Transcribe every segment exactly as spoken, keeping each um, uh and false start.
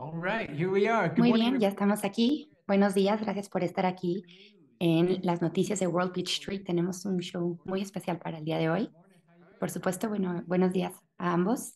All right, here we are. Good Muy morning, bien, ya Rebecca. estamos aquí. Buenos días, gracias por estar aquí en las noticias de World Beach Street. Tenemos un show muy especial para el día de hoy. Por supuesto, bueno, buenos días a ambos.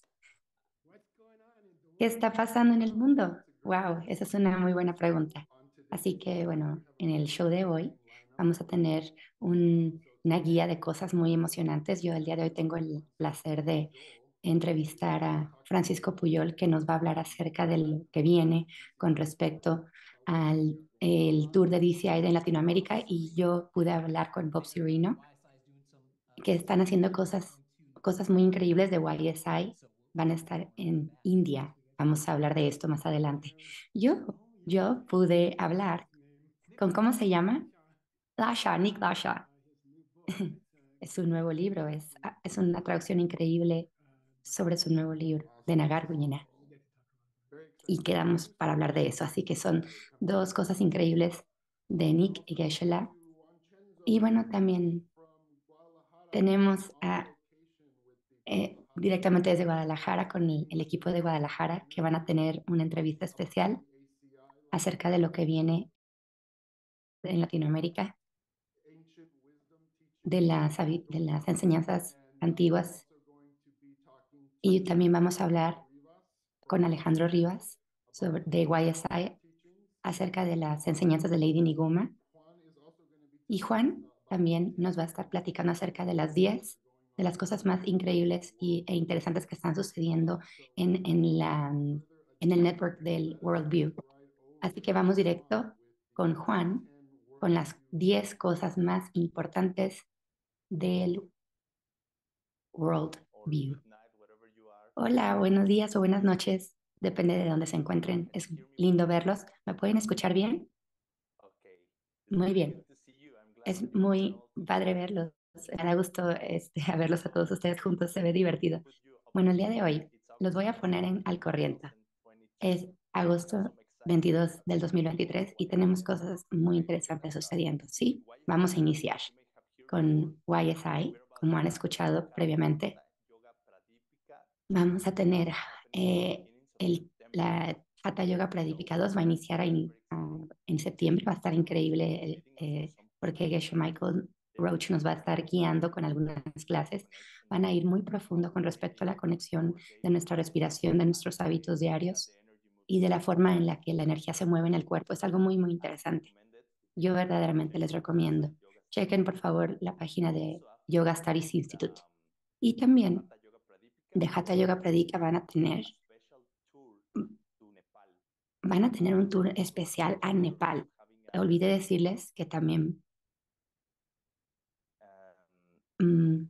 ¿Qué está pasando en el mundo? Wow, esa es una muy buena pregunta. Así que, bueno, en el show de hoy vamos a tener un- una guía de cosas muy emocionantes. Yo el día de hoy tengo el placer de entrevistar a Francisco Puyol, que nos va a hablar acerca de lo que viene con respecto al el tour de D C I en Latinoamérica, y yo pude hablar con Bob Cirino, que están haciendo cosas, cosas muy increíbles de Y S I. Van a estar en India. Vamos a hablar de esto más adelante. Yo, yo pude hablar con, ¿cómo se llama? Lasha, Nick Lasha. Es su nuevo libro, es, es una traducción increíble sobre su nuevo libro de Nagar Guiñena. Y quedamos para hablar de eso. Así que son dos cosas increíbles de Nick y Geshe-la. Y bueno, también tenemos a eh, directamente desde Guadalajara con el, el equipo de Guadalajara, que van a tener una entrevista especial acerca de lo que viene en Latinoamérica, de las, habi- de las enseñanzas antiguas. Y también vamos a hablar con Alejandro Rivas sobre, de Y S I, acerca de las enseñanzas de Lady Niguma. Y Juan también nos va a estar platicando acerca de las diez de las cosas más increíbles y, e interesantes que están sucediendo en, en, la, en el network del Worldview. Así que vamos directo con Juan, con las diez cosas más importantes del Worldview. Hola, buenos días o buenas noches, depende de dónde se encuentren. Es lindo verlos. ¿Me pueden escuchar bien? Muy bien. Es muy padre verlos. Me da gusto este, a verlos a todos ustedes juntos. Se ve divertido. Bueno, el día de hoy los voy a poner en, al corriente. Es agosto veintidós del dos mil veintitrés y tenemos cosas muy interesantes sucediendo. Sí, vamos a iniciar con Y S I, como han escuchado previamente. Vamos a tener eh, el, la Hatha Yoga Pradipika dos, va a iniciar a in- a- en septiembre, va a estar increíble eh, porque Geshe Michael Roach nos va a estar guiando con algunas clases. Van a ir muy profundo con respecto a la conexión de nuestra respiración, de nuestros hábitos diarios y de la forma en la que la energía se mueve en el cuerpo. Es algo muy, muy interesante. Yo verdaderamente les recomiendo. Chequen, por favor, la página de Yoga Studies Institute. Y también de Hatha Yoga Pradika van a tener, van a tener un tour especial a Nepal. Olvidé decirles que también mm,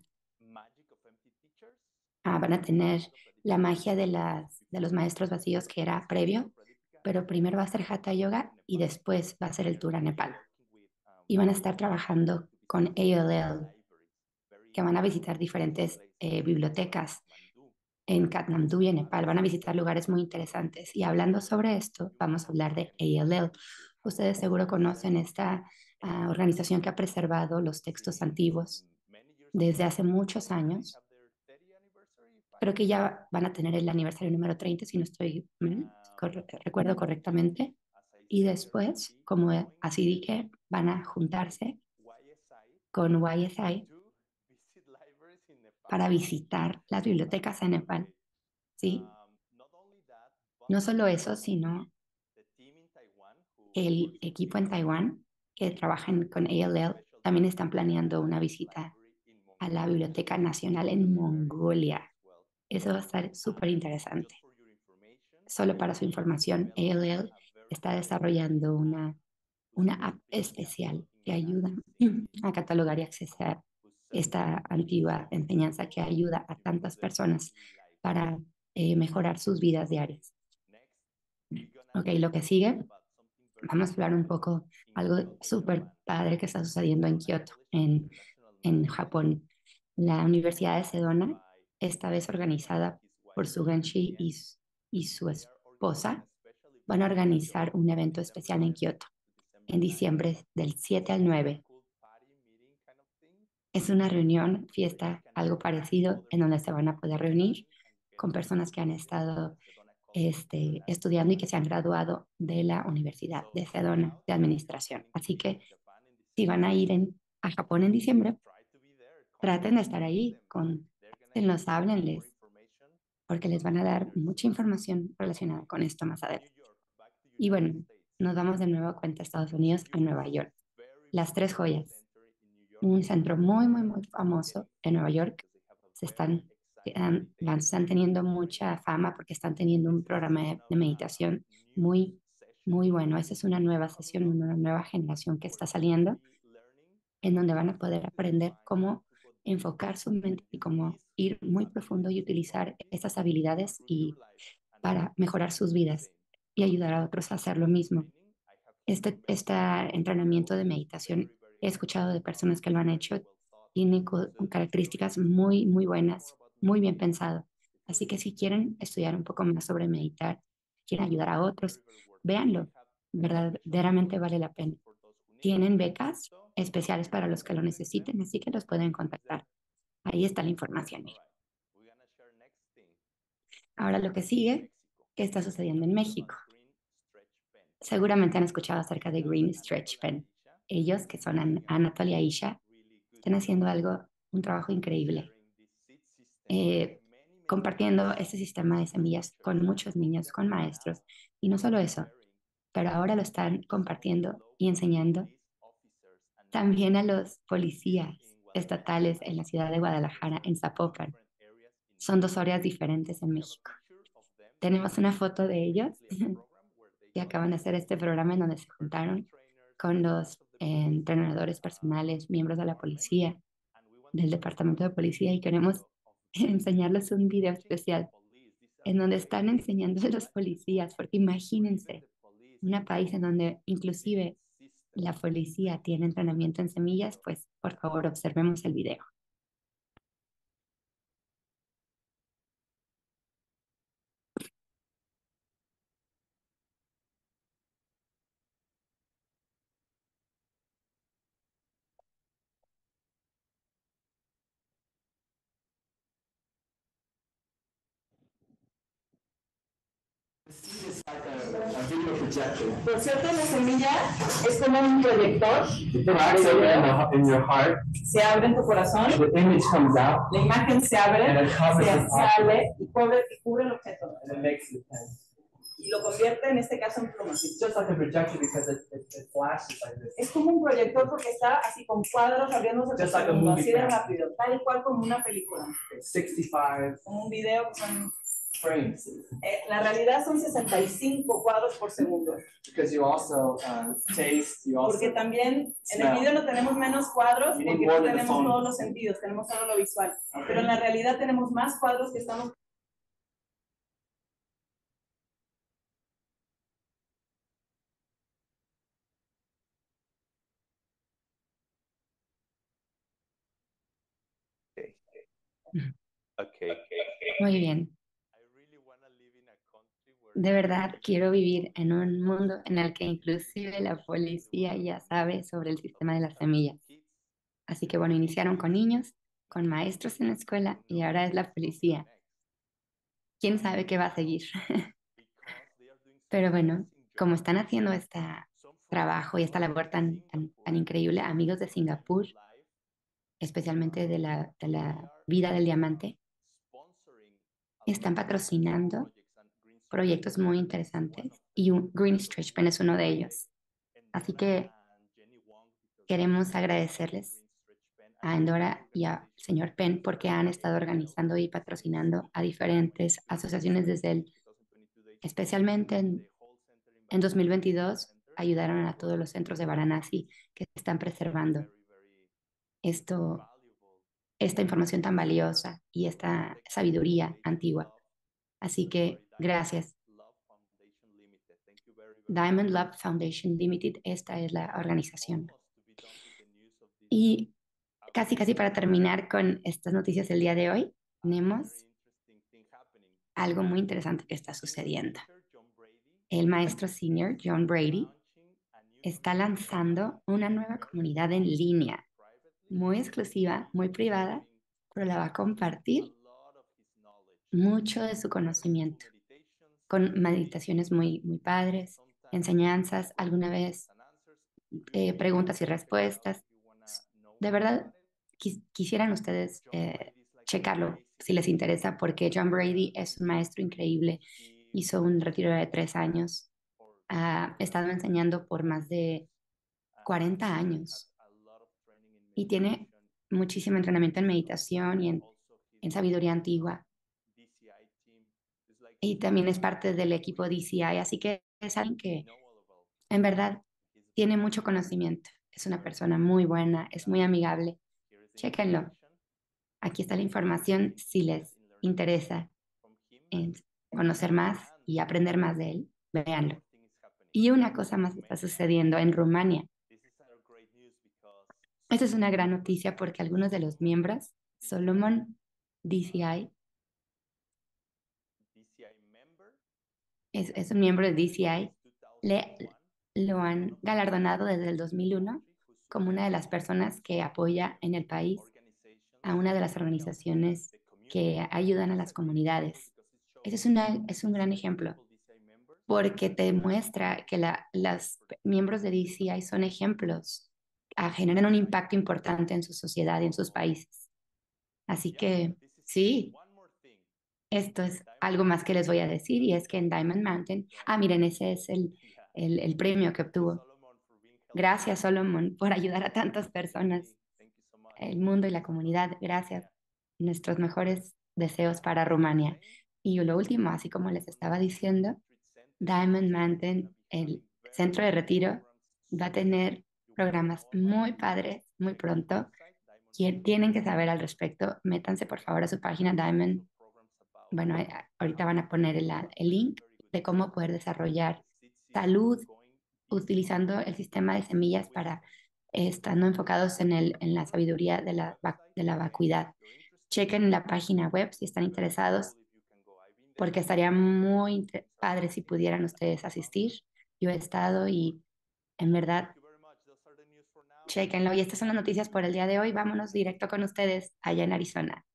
ah, van a tener la magia de, las, de los maestros vacíos, que era previo, pero primero va a ser Hatha Yoga y después va a ser el tour a Nepal. Y van a estar trabajando con A L L, que van a visitar diferentes eh, bibliotecas en Katmandú y en Nepal. Van a visitar lugares muy interesantes. Y hablando sobre esto, vamos a hablar de A L L. Ustedes seguro conocen esta uh, organización que ha preservado los textos antiguos desde hace muchos años. Creo que ya van a tener el aniversario número treinta, si no estoy mal, corre recuerdo correctamente. Y después, como así dije, van a juntarse con Y S I para visitar las bibliotecas en Nepal. ¿Sí? No solo eso, sino el equipo en Taiwán que trabajan con A L L también están planeando una visita a la Biblioteca Nacional en Mongolia. Eso va a estar súper interesante. Solo para su información, A L L está desarrollando una, una app especial que ayuda a catalogar y accesar esta antigua enseñanza que ayuda a tantas personas para eh, mejorar sus vidas diarias. Ok, lo que sigue, vamos a hablar un poco algo súper padre que está sucediendo en Kioto, en, en Japón. La Universidad de Sedona, esta vez organizada por Sugenshi y, s- y su esposa, van a organizar un evento especial en Kioto en diciembre del siete al nueve. Es una reunión, fiesta, algo parecido, en donde se van a poder reunir con personas que han estado este, estudiando y que se han graduado de la Universidad de Sedona de Administración. Así que si van a ir en- a Japón en diciembre, traten de estar ahí, con, nos háblenles, porque les van a dar mucha información relacionada con esto más adelante. Y bueno, nos vamos de nuevo a cuenta Estados Unidos, a Nueva York. Las Tres Joyas, un centro muy, muy, muy famoso en Nueva York. Se están, han- van- están teniendo mucha fama porque están teniendo un programa de, de meditación muy, muy bueno. Esa es una nueva sesión, una nueva generación que está saliendo, en donde van a poder aprender cómo enfocar su mente y cómo ir muy profundo y utilizar esas habilidades y para mejorar sus vidas y ayudar a otros a hacer lo mismo. Este, este entrenamiento de meditación, he escuchado de personas que lo han hecho, tiene co- características muy, muy buenas, muy bien pensado. Así que si quieren estudiar un poco más sobre meditar, quieren ayudar a otros, véanlo, verdaderamente vale la pena. Tienen becas especiales para los que lo necesiten, así que los pueden contactar. Ahí está la información. Mira. Ahora lo que sigue, ¿qué está sucediendo en México? Seguramente han escuchado acerca de Green Stretch Pen. Ellos, que son An Anatol y Aisha, están haciendo algo, un trabajo increíble, eh, compartiendo este sistema de semillas con muchos niños, con maestros. Y no solo eso, pero ahora lo están compartiendo y enseñando también a los policías estatales en la ciudad de Guadalajara, en Zapopan. Son dos áreas diferentes en México. Tenemos una foto de ellos que acaban de hacer este programa en donde se juntaron con los eh, entrenadores personales, miembros de la policía, del departamento de policía, y queremos enseñarles un video especial en donde están enseñando a los policías, porque imagínense, un país en donde inclusive la policía tiene entrenamiento en semillas, pues por favor observemos el video. A video projector. Por cierto, la semilla es como un proyector. It cracks open in, the, in your heart. Se abre en tu corazón. The image comes out. La imagen se abre. And it covers se sale y cubre, y cubre el objeto. And it makes it pen. Y lo convierte en este caso en plumas. It's just like a projector because it, it, it flashes like this. Es como un proyector porque está así con cuadros abriéndose por like segundo, así de rápido, tal y cual como una película. sixty-five. Como un video que son frames. Eh, la realidad son sesenta y cinco cuadros por segundo. Because you also uh, taste, you also porque también smell. En el video no tenemos menos cuadros you porque no tenemos todos los sentidos, tenemos solo lo visual. Okay. Pero en la realidad tenemos más cuadros que estamos. Okay. Muy bien. De verdad, quiero vivir en un mundo en el que inclusive la policía ya sabe sobre el sistema de las semillas. Así que bueno, iniciaron con niños, con maestros en la escuela y ahora es la policía. ¿Quién sabe qué va a seguir? Pero bueno, como están haciendo este trabajo y esta labor tan, tan, tan increíble, amigos de Singapur, especialmente de la, de la vida del diamante, están patrocinando proyectos muy interesantes y un, Green Stretch Pen es uno de ellos. Así que queremos agradecerles a Endora y al señor Penn porque han estado organizando y patrocinando a diferentes asociaciones desde el, especialmente en, en dos mil veintidós, ayudaron a todos los centros de Varanasi que están preservando esto, esta información tan valiosa y esta sabiduría antigua. Así que gracias. Diamond Lab Foundation Limited, esta es la organización. Y casi, casi para terminar con estas noticias del día de hoy, tenemos algo muy interesante que está sucediendo. El maestro senior John Brady está lanzando una nueva comunidad en línea, muy exclusiva, muy privada, pero la va a compartir mucho de su conocimiento. con meditaciones muy, muy padres, enseñanzas, alguna vez eh, preguntas y respuestas. De verdad, quis- quisieran ustedes eh, checarlo si les interesa, porque John Brady es un maestro increíble. Hizo un retiro de tres años. Ha estado enseñando por más de cuarenta años y tiene muchísimo entrenamiento en meditación y en, en sabiduría antigua. Y también es parte del equipo D C I, así que es alguien que en verdad tiene mucho conocimiento. Es una persona muy buena, es muy amigable. Chéquenlo. Aquí está la información si les interesa en conocer más y aprender más de él. Véanlo. Y una cosa más está sucediendo en Rumania. Esta es una gran noticia porque algunos de los miembros, Solomon D C I, es, es un miembro de D C I, le, lo han galardonado desde el dos mil uno como una de las personas que apoya en el país a una de las organizaciones que ayudan a las comunidades. Ese es, una, es un gran ejemplo porque te muestra que la, los miembros de D C I son ejemplos, ah, generan un impacto importante en su sociedad y en sus países. Así que sí, esto es algo más que les voy a decir y es que en Diamond Mountain, ah, miren, ese es el, el, el premio que obtuvo. Gracias, Solomon, por ayudar a tantas personas, el mundo y la comunidad. Gracias. Nuestros mejores deseos para Rumania. Y lo último, así como les estaba diciendo, Diamond Mountain, el centro de retiro, va a tener programas muy padres muy pronto. Quien tienen que saber al respecto, métanse por favor a su página Diamond. Bueno, eh, ahorita van a poner el, el link de cómo poder desarrollar salud utilizando el sistema de semillas para eh, estando enfocados en el, en la sabiduría de la, vac- de la vacuidad. Chequen la página web si están interesados, porque estaría muy inter- padre si pudieran ustedes asistir. Yo he estado y en verdad, chequenlo. Y estas son las noticias por el día de hoy. Vámonos directo con ustedes allá en Arizona.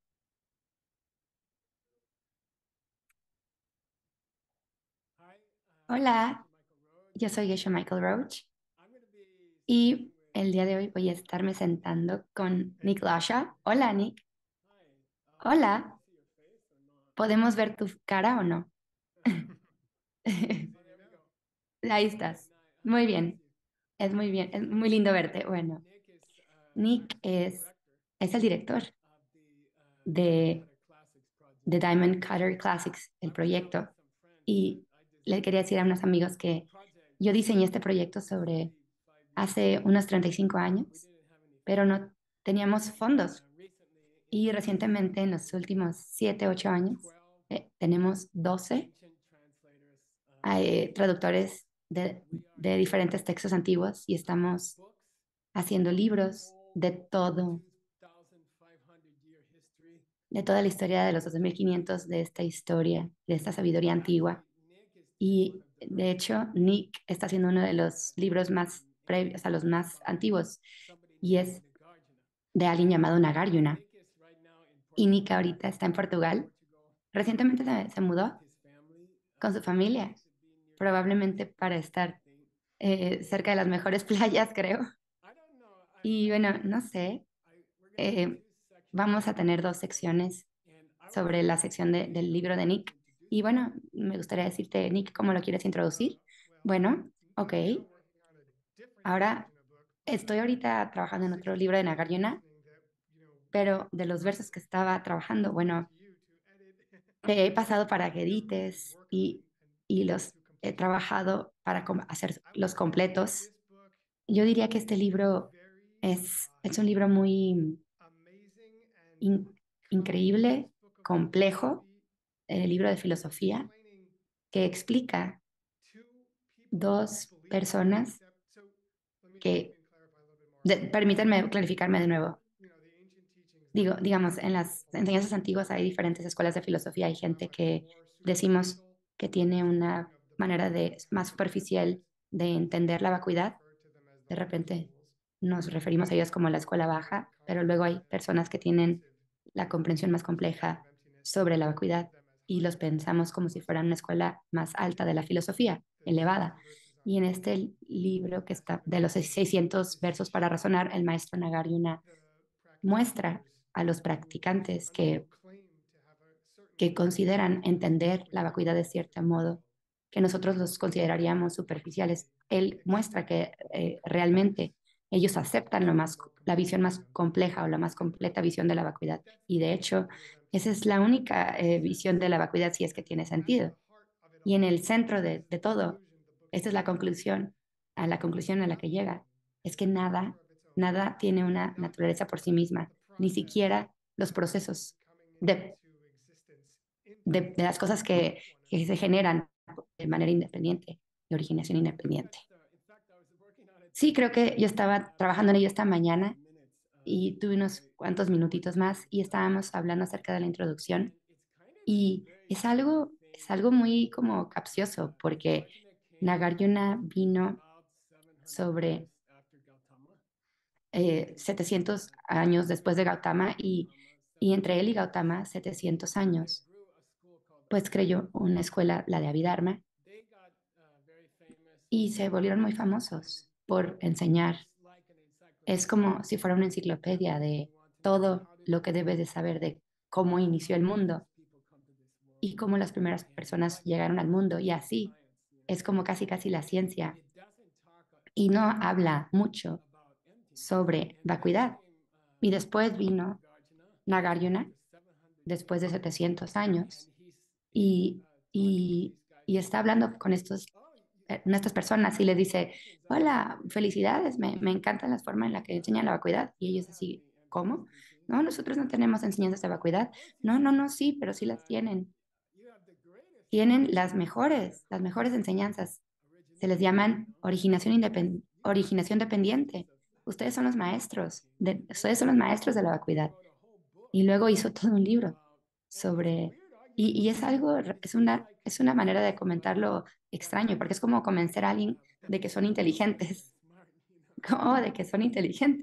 Hola, yo soy Geshe Michael Roach y el día de hoy voy a estarme sentando con Nick Lasha. Hola, Nick. Hola, ¿podemos ver tu cara o no? Ahí estás. Muy bien. Es muy bien. Es muy lindo verte. Bueno, Nick es, es el director de, de Diamond Cutter Classics, el proyecto. Y le quería decir a unos amigos que yo diseñé este proyecto sobre hace unos treinta y cinco años, pero no teníamos fondos. Y recientemente, en los últimos siete ocho años, eh, tenemos doce eh, traductores de, de diferentes textos antiguos y estamos haciendo libros de todo, de toda la historia de los dos mil quinientos de esta historia, de esta sabiduría antigua. Y de hecho, Nick está haciendo uno de los libros más previos, a los más antiguos, y es de alguien llamado Nagarjuna. Y Nick ahorita está en Portugal. Recientemente se, se mudó con su familia, probablemente para estar eh, cerca de las mejores playas, creo. Y bueno, no sé, eh, vamos a tener dos secciones sobre la sección de- del libro de Nick. Y bueno, me gustaría decirte, Nick, ¿cómo lo quieres introducir? Bueno, ok. Ahora estoy ahorita trabajando en otro libro de Nagarjuna, pero de los versos que estaba trabajando, bueno, te he pasado para que edites y, y los he trabajado para com- hacer los completos. Yo diría que este libro es, es un libro muy in- increíble, complejo, el libro de filosofía que explica dos personas que, de- permítanme clarificarme de nuevo. Digo, digamos, en las enseñanzas antiguas hay diferentes escuelas de filosofía. Hay gente que decimos que tiene una manera de, más superficial de entender la vacuidad. De repente nos referimos a ellos como la escuela baja, pero luego hay personas que tienen la comprensión más compleja sobre la vacuidad y los pensamos como si fueran una escuela más alta de la filosofía, elevada. Y en este libro que está de los seiscientos versos para razonar, el maestro Nagarjuna muestra a los practicantes que, que consideran entender la vacuidad de cierto modo, que nosotros los consideraríamos superficiales. Él muestra que eh, realmente ellos aceptan lo más, la visión más compleja o la más completa visión de la vacuidad. Y de hecho, esa es la única eh, visión de la vacuidad si es que tiene sentido. Y en el centro de, de todo, esta es la conclusión, a la conclusión a la que llega, es que nada, nada tiene una naturaleza por sí misma, ni siquiera los procesos de, de, de las cosas que, que se generan de manera independiente, de originación independiente. Sí, creo que yo estaba trabajando en ello esta mañana y tuve unos cuantos minutitos más y estábamos hablando acerca de la introducción y es algo, es algo muy como capcioso porque Nagarjuna vino sobre eh, setecientos años después de Gautama y, y entre él y Gautama, setecientos años, pues creyó una escuela, la de Abhidharma, y se volvieron muy famosos por enseñar. Es como si fuera una enciclopedia de todo lo que debes de saber de cómo inició el mundo y cómo las primeras personas llegaron al mundo. Y así es como casi casi la ciencia. Y no habla mucho sobre vacuidad. Y después vino Nagarjuna, después de setecientos años, y, y, y está hablando con estos, eh, estas personas y les dice, hola, felicidades, me, me encantan las formas en las que enseñan la vacuidad. Y ellos así, ¿cómo? No, nosotros no tenemos enseñanzas de vacuidad. No, no, no, sí, pero sí las tienen. Tienen las mejores, las mejores enseñanzas. Se les llaman originación, independ- originación dependiente. Ustedes son los maestros, de, ustedes son los maestros de la vacuidad. Y luego hizo todo un libro sobre, y, y es algo, es una, es una manera de comentarlo extraño, porque es como convencer a alguien de que son inteligentes, como de que son inteligentes.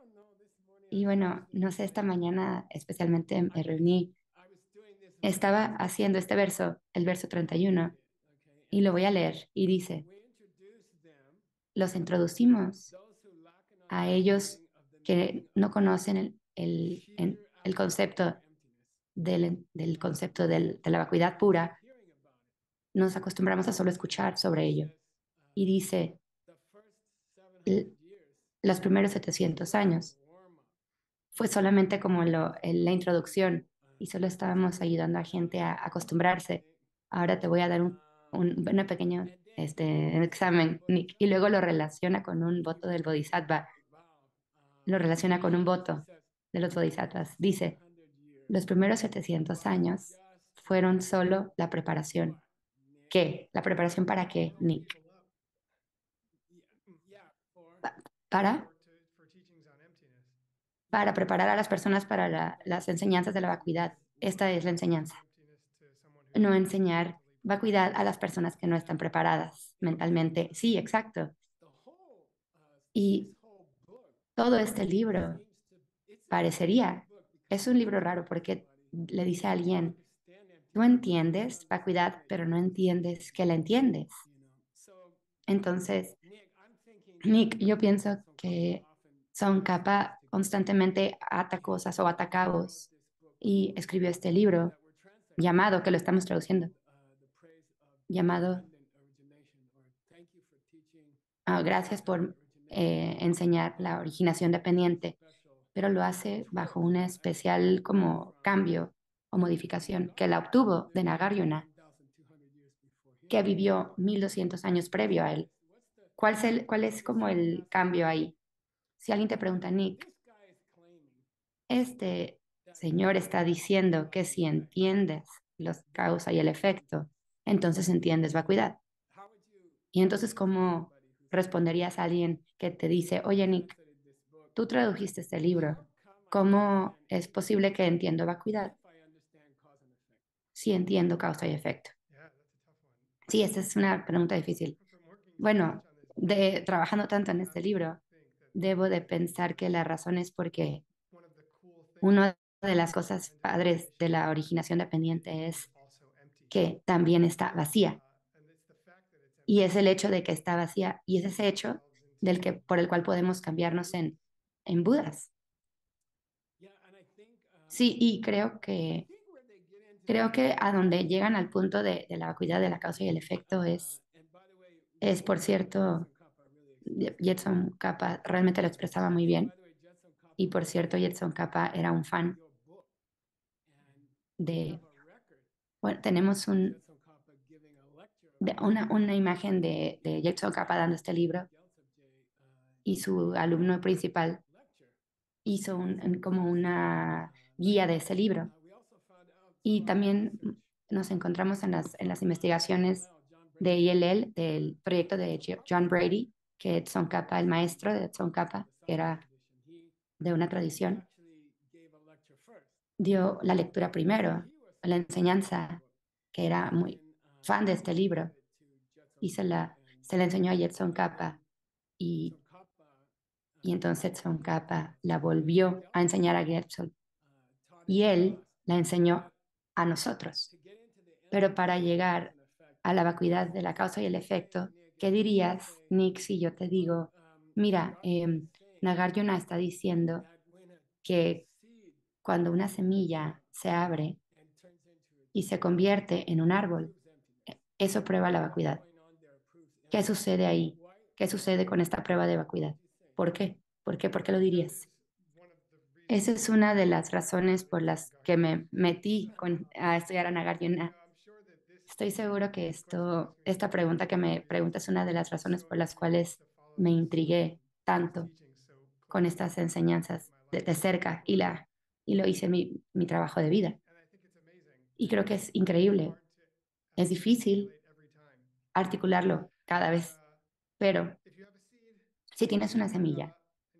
Y bueno, no sé, esta mañana especialmente me reuní, estaba haciendo este verso, el verso treinta y uno, y lo voy a leer, y dice, los introducimos a ellos que no conocen el, el, el- el concepto del, del concepto del- de la vacuidad pura, nos acostumbramos a solo escuchar sobre ello. Y dice, l- los primeros setecientos años fue solamente como lo, el- la introducción y solo estábamos ayudando a gente a acostumbrarse. Ahora te voy a dar un, un, una pequeño este, examen, Nick, y luego lo relaciona con un voto del Bodhisattva, lo relaciona con un voto de los Bodhisattvas. Dice, los primeros setecientos años fueron solo la preparación. ¿Qué? ¿La preparación para qué, Nick? Pa- Para, para preparar a las personas para la- las enseñanzas de la vacuidad. Esta es la enseñanza. No enseñar vacuidad a las personas que no están preparadas mentalmente. Sí, exacto. Y todo este libro parecería, es un libro raro porque le dice a alguien, tú entiendes vacuidad, pero no entiendes que la entiendes. Entonces, Nick, yo pienso que Son Kappa constantemente ata cosas o atacados y escribió este libro llamado, que lo estamos traduciendo, llamado ah, Gracias por eh, enseñar la originación dependiente, pero lo hace bajo un especial como cambio o modificación que la obtuvo de Nagarjuna, que vivió mil doscientos años previo a él. ¿Cuál es, el, cuál es como el cambio ahí? Si alguien te pregunta, Nick, este señor está diciendo que si entiendes los causa y el efecto, entonces entiendes vacuidad. Y entonces, ¿cómo responderías a alguien que te dice, oye, Nick, tú tradujiste este libro, ¿cómo es posible que entiendo vacuidad si entiendo causa y efecto? Sí, esta es una pregunta difícil. Bueno, de trabajando tanto en este libro, debo de pensar que la razón es porque una de las cosas padres de la originación dependiente es que también está vacía. Y es el hecho de que está vacía y es ese hecho del que, por el cual podemos cambiarnos en, en Budas. Sí, y creo que, creo que a donde llegan al punto de, de la vacuidad de la causa y el efecto es, es por cierto, Jetson Kappa realmente lo expresaba muy bien. Y por cierto, Jetson Kappa era un fan de, bueno, tenemos un, de una, una imagen de, de Jetson Kappa dando este libro y su alumno principal hizo un, un- como una guía de ese libro. Y también nos encontramos en las, en las investigaciones de I L L, del proyecto de Jo- John Brady, que Edson Kappa, el maestro de Edson Kappa, que era de una tradición, dio la lectura primero, la enseñanza, que era muy fan de este libro, y se la, se la enseñó a Edson Kappa. Y, y entonces Edson Kappa la volvió a enseñar a Gertzel y él la enseñó a nosotros. Pero para llegar a la vacuidad de la causa y el efecto, ¿qué dirías, Nick, si yo te digo, mira, eh, Nagarjuna está diciendo que cuando una semilla se abre y se convierte en un árbol, eso prueba la vacuidad? ¿Qué sucede ahí? ¿Qué sucede con esta prueba de vacuidad? ¿Por qué? ¿Por qué? ¿Por qué lo dirías? Esa es una de las razones por las que me metí con, a estudiar a Nagarjuna. Estoy seguro que esto, esta pregunta que me preguntas es una de las razones por las cuales me intrigué tanto con estas enseñanzas de, de cerca y, la, y lo hice mi, mi trabajo de vida. Y creo que es increíble. Es difícil articularlo cada vez, pero si tienes una semilla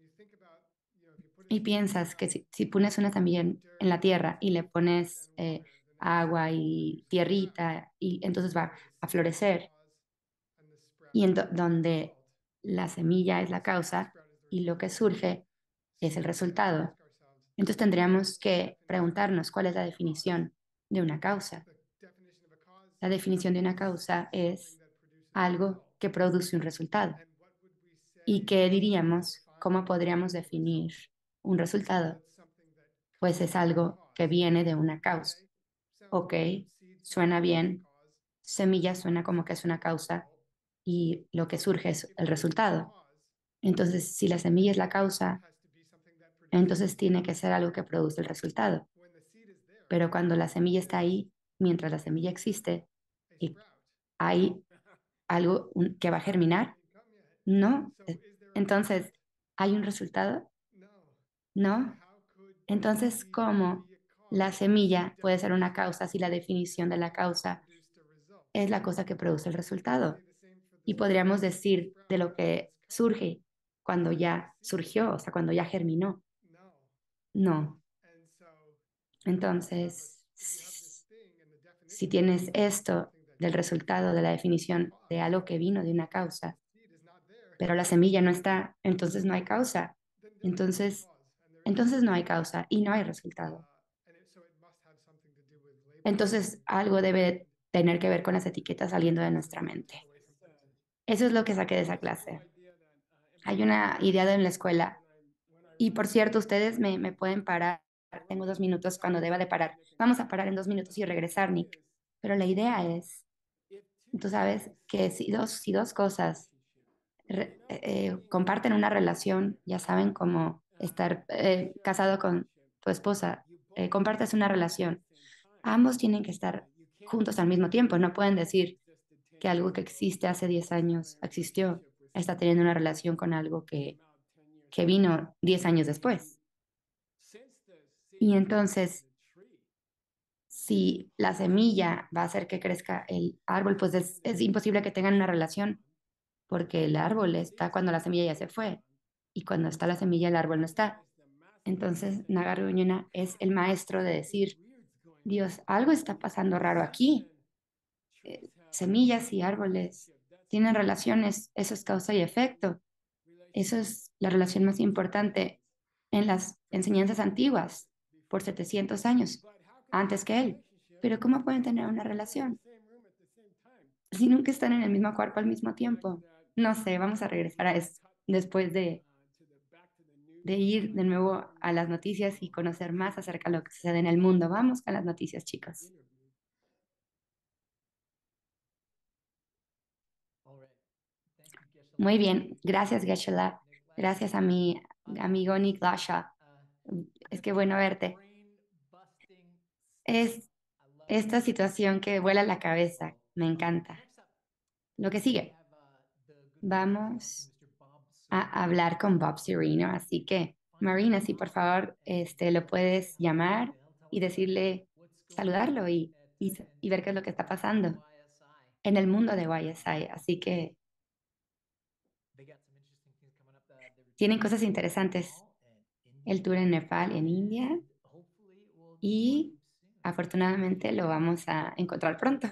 y piensas que si, si pones una semilla en, en la tierra y le pones eh, agua y tierrita, y entonces va a florecer, y en do- donde la semilla es la causa y lo que surge es el resultado. Entonces tendríamos que preguntarnos cuál es la definición de una causa. La definición de una causa es algo que produce un resultado. ¿Y qué diríamos? ¿Cómo podríamos definir un resultado? Pues es algo que viene de una causa. Ok, suena bien. Semilla suena como que es una causa y lo que surge es el resultado. Entonces, si la semilla es la causa, entonces tiene que ser algo que produce el resultado. Pero cuando la semilla está ahí, mientras la semilla existe y hay algo un- que va a germinar, no. Entonces, ¿hay un resultado? No. Entonces, ¿cómo la semilla puede ser una causa si la definición de la causa es la cosa que produce el resultado? Y podríamos decir de lo que surge cuando ya surgió, o sea, cuando ya germinó. No. Entonces, si tienes esto del resultado de la definición de algo que vino de una causa, pero la semilla no está, entonces no hay causa. Entonces, entonces no hay causa y no hay resultado. Entonces, algo debe tener que ver con las etiquetas saliendo de nuestra mente. Eso es lo que saqué de esa clase. Hay una idea en la escuela. Y por cierto, ustedes me, me pueden parar. Tengo dos minutos cuando deba de parar. Vamos a parar en dos minutos y regresar, Nick. Pero la idea es, tú sabes, que si dos, si dos cosas re- eh, eh, comparten una relación, ya saben, como estar eh, casado con tu esposa, eh, compartes una relación, ambos tienen que estar juntos al mismo tiempo. No pueden decir que algo que existe hace diez años existió, está teniendo una relación con algo que, que vino diez años después. Y entonces, si la semilla va a hacer que crezca el árbol, pues es, es imposible que tengan una relación, porque el árbol está cuando la semilla ya se fue, y cuando está la semilla, el árbol no está. Entonces, Nagarjuna es el maestro de decir, Dios, algo está pasando raro aquí. Eh, semillas y árboles tienen relaciones, eso es causa y efecto. Eso es la relación más importante en las enseñanzas antiguas, por setecientos años, antes que él. Pero ¿cómo pueden tener una relación? si nunca están en el mismo cuerpo al mismo tiempo? No sé, vamos a regresar a eso después de, de ir de nuevo a las noticias y conocer más acerca de lo que sucede en el mundo. Vamos con las noticias, chicos. Muy bien, gracias, Geshe-la. Gracias a mi amigo Nick Lasha. Es que bueno verte. Es esta situación que vuela la cabeza. Me encanta. Lo que sigue. Vamos a hablar con Bob Serino. Así que, Marina, si por favor este, lo puedes llamar y decirle, saludarlo y, y, y ver qué es lo que está pasando en el mundo de Y S I. Así que tienen cosas interesantes. El tour en Nepal, en India y afortunadamente lo vamos a encontrar pronto.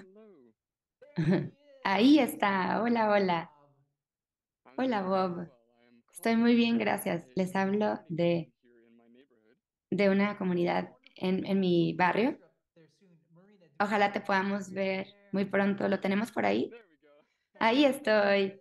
Ahí está. Hola, hola. Hola, Bob. Estoy muy bien, gracias. Les hablo de, de una comunidad en, en mi barrio. Ojalá te podamos ver muy pronto. ¿Lo tenemos por ahí? Ahí estoy.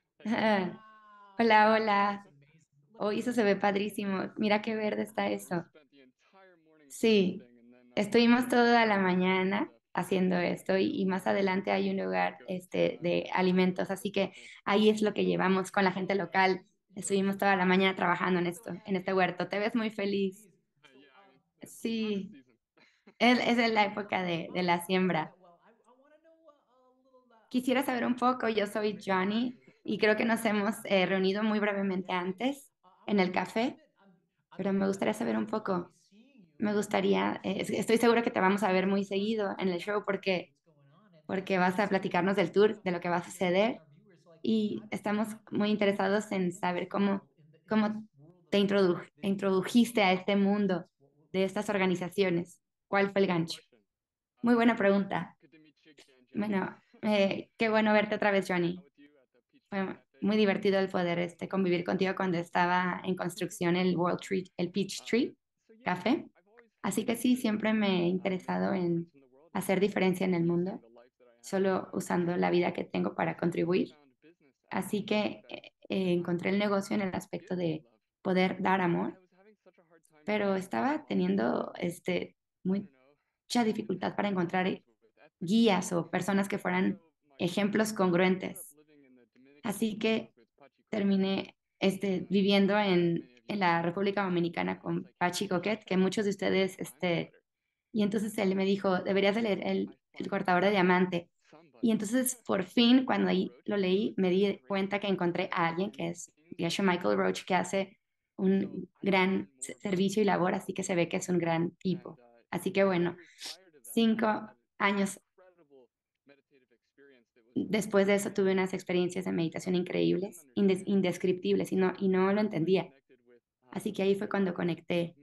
Hola, hola. Oh, eso se ve padrísimo. Mira qué verde está eso. Sí, estuvimos toda la mañana haciendo esto y, y más adelante hay un lugar este, de alimentos, así que ahí es lo que llevamos con la gente local. Estuvimos toda la mañana trabajando en esto, en este huerto. Te ves muy feliz. Sí, es, es en la época de, de la siembra. Quisiera saber un poco, yo soy Johnny y creo que nos hemos eh, reunido muy brevemente antes en el café, pero me gustaría saber un poco. Me gustaría, eh, es- estoy segura que te vamos a ver muy seguido en el show porque, porque vas a platicarnos del tour, de lo que va a suceder y estamos muy interesados en saber cómo, cómo te introdu- introdujiste a este mundo de estas organizaciones. ¿Cuál fue el gancho? Muy buena pregunta. Bueno, eh, qué bueno verte otra vez, Johnny. Fue muy divertido el poder este, convivir contigo cuando estaba en construcción el World Tree, el Peach Tree Café. Así que sí, siempre me he interesado en hacer diferencia en el mundo, solo usando la vida que tengo para contribuir. Así que eh, eh, encontré el negocio en el aspecto de poder dar amor, pero estaba teniendo este, mucha dificultad para encontrar guías o personas que fueran ejemplos congruentes. Así que terminé este, viviendo en, en la República Dominicana con Pachi Coquet, que muchos de ustedes, este, y entonces él me dijo, deberías de leer el, el cortador de diamante. Y entonces por fin, cuando ahí lo leí, me di cuenta que encontré a alguien que es Geshe Michael Roach, que hace un gran s- servicio y labor, así que se ve que es un gran tipo. Así que bueno, cinco años después de eso tuve unas experiencias de meditación increíbles, indes- indescriptibles, y no, y no lo entendía. Así que ahí fue cuando conecté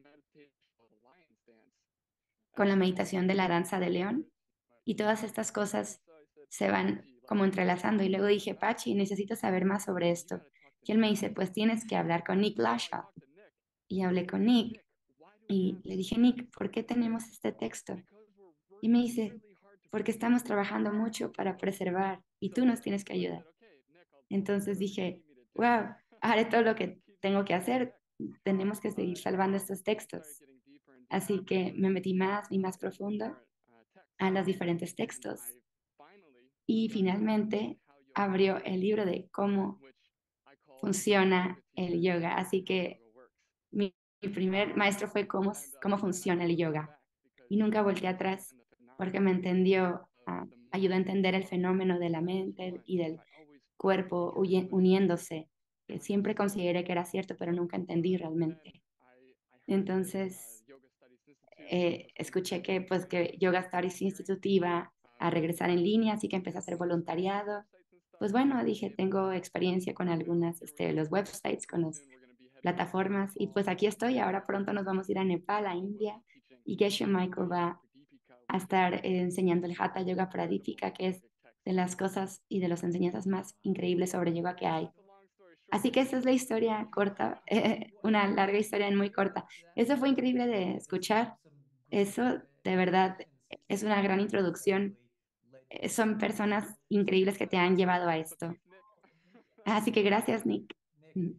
con la meditación de la danza de león y todas estas cosas se van como entrelazando. Y luego dije, Pachi, necesito saber más sobre esto. Y él me dice, pues tienes que hablar con Nick Lasha. Y hablé con Nick y le dije, Nick, ¿por qué tenemos este texto? Y me dice, porque estamos trabajando mucho para preservar y tú nos tienes que ayudar. Entonces dije, wow, haré todo lo que tengo que hacer. Tenemos que seguir salvando estos textos. Así que me metí más y más profundo a los diferentes textos y finalmente abrió el libro de cómo funciona el yoga. Así que mi, mi primer maestro fue cómo, cómo funciona el yoga y nunca volteé atrás porque me entendió, ah, ayudó a entender el fenómeno de la mente y del cuerpo huye- uniéndose, que siempre consideré que era cierto, pero nunca entendí realmente. Entonces, eh, escuché que pues que Yoga Studies Institute iba a regresar en línea, así que empecé a hacer voluntariado. Pues bueno, dije, tengo experiencia con algunas, este, los websites, con las plataformas, y pues aquí estoy. Ahora pronto nos vamos a ir a Nepal, a India, y Geshe Michael va a estar eh, enseñando el Hatha Yoga Pradipika, que es de las cosas y de las enseñanzas más increíbles sobre yoga que hay. Así que esa es la historia corta, eh, una larga historia muy corta. Eso fue increíble de escuchar. Eso de verdad es una gran introducción eh, son personas increíbles que te han llevado a esto. Así que gracias, Nick. Mm.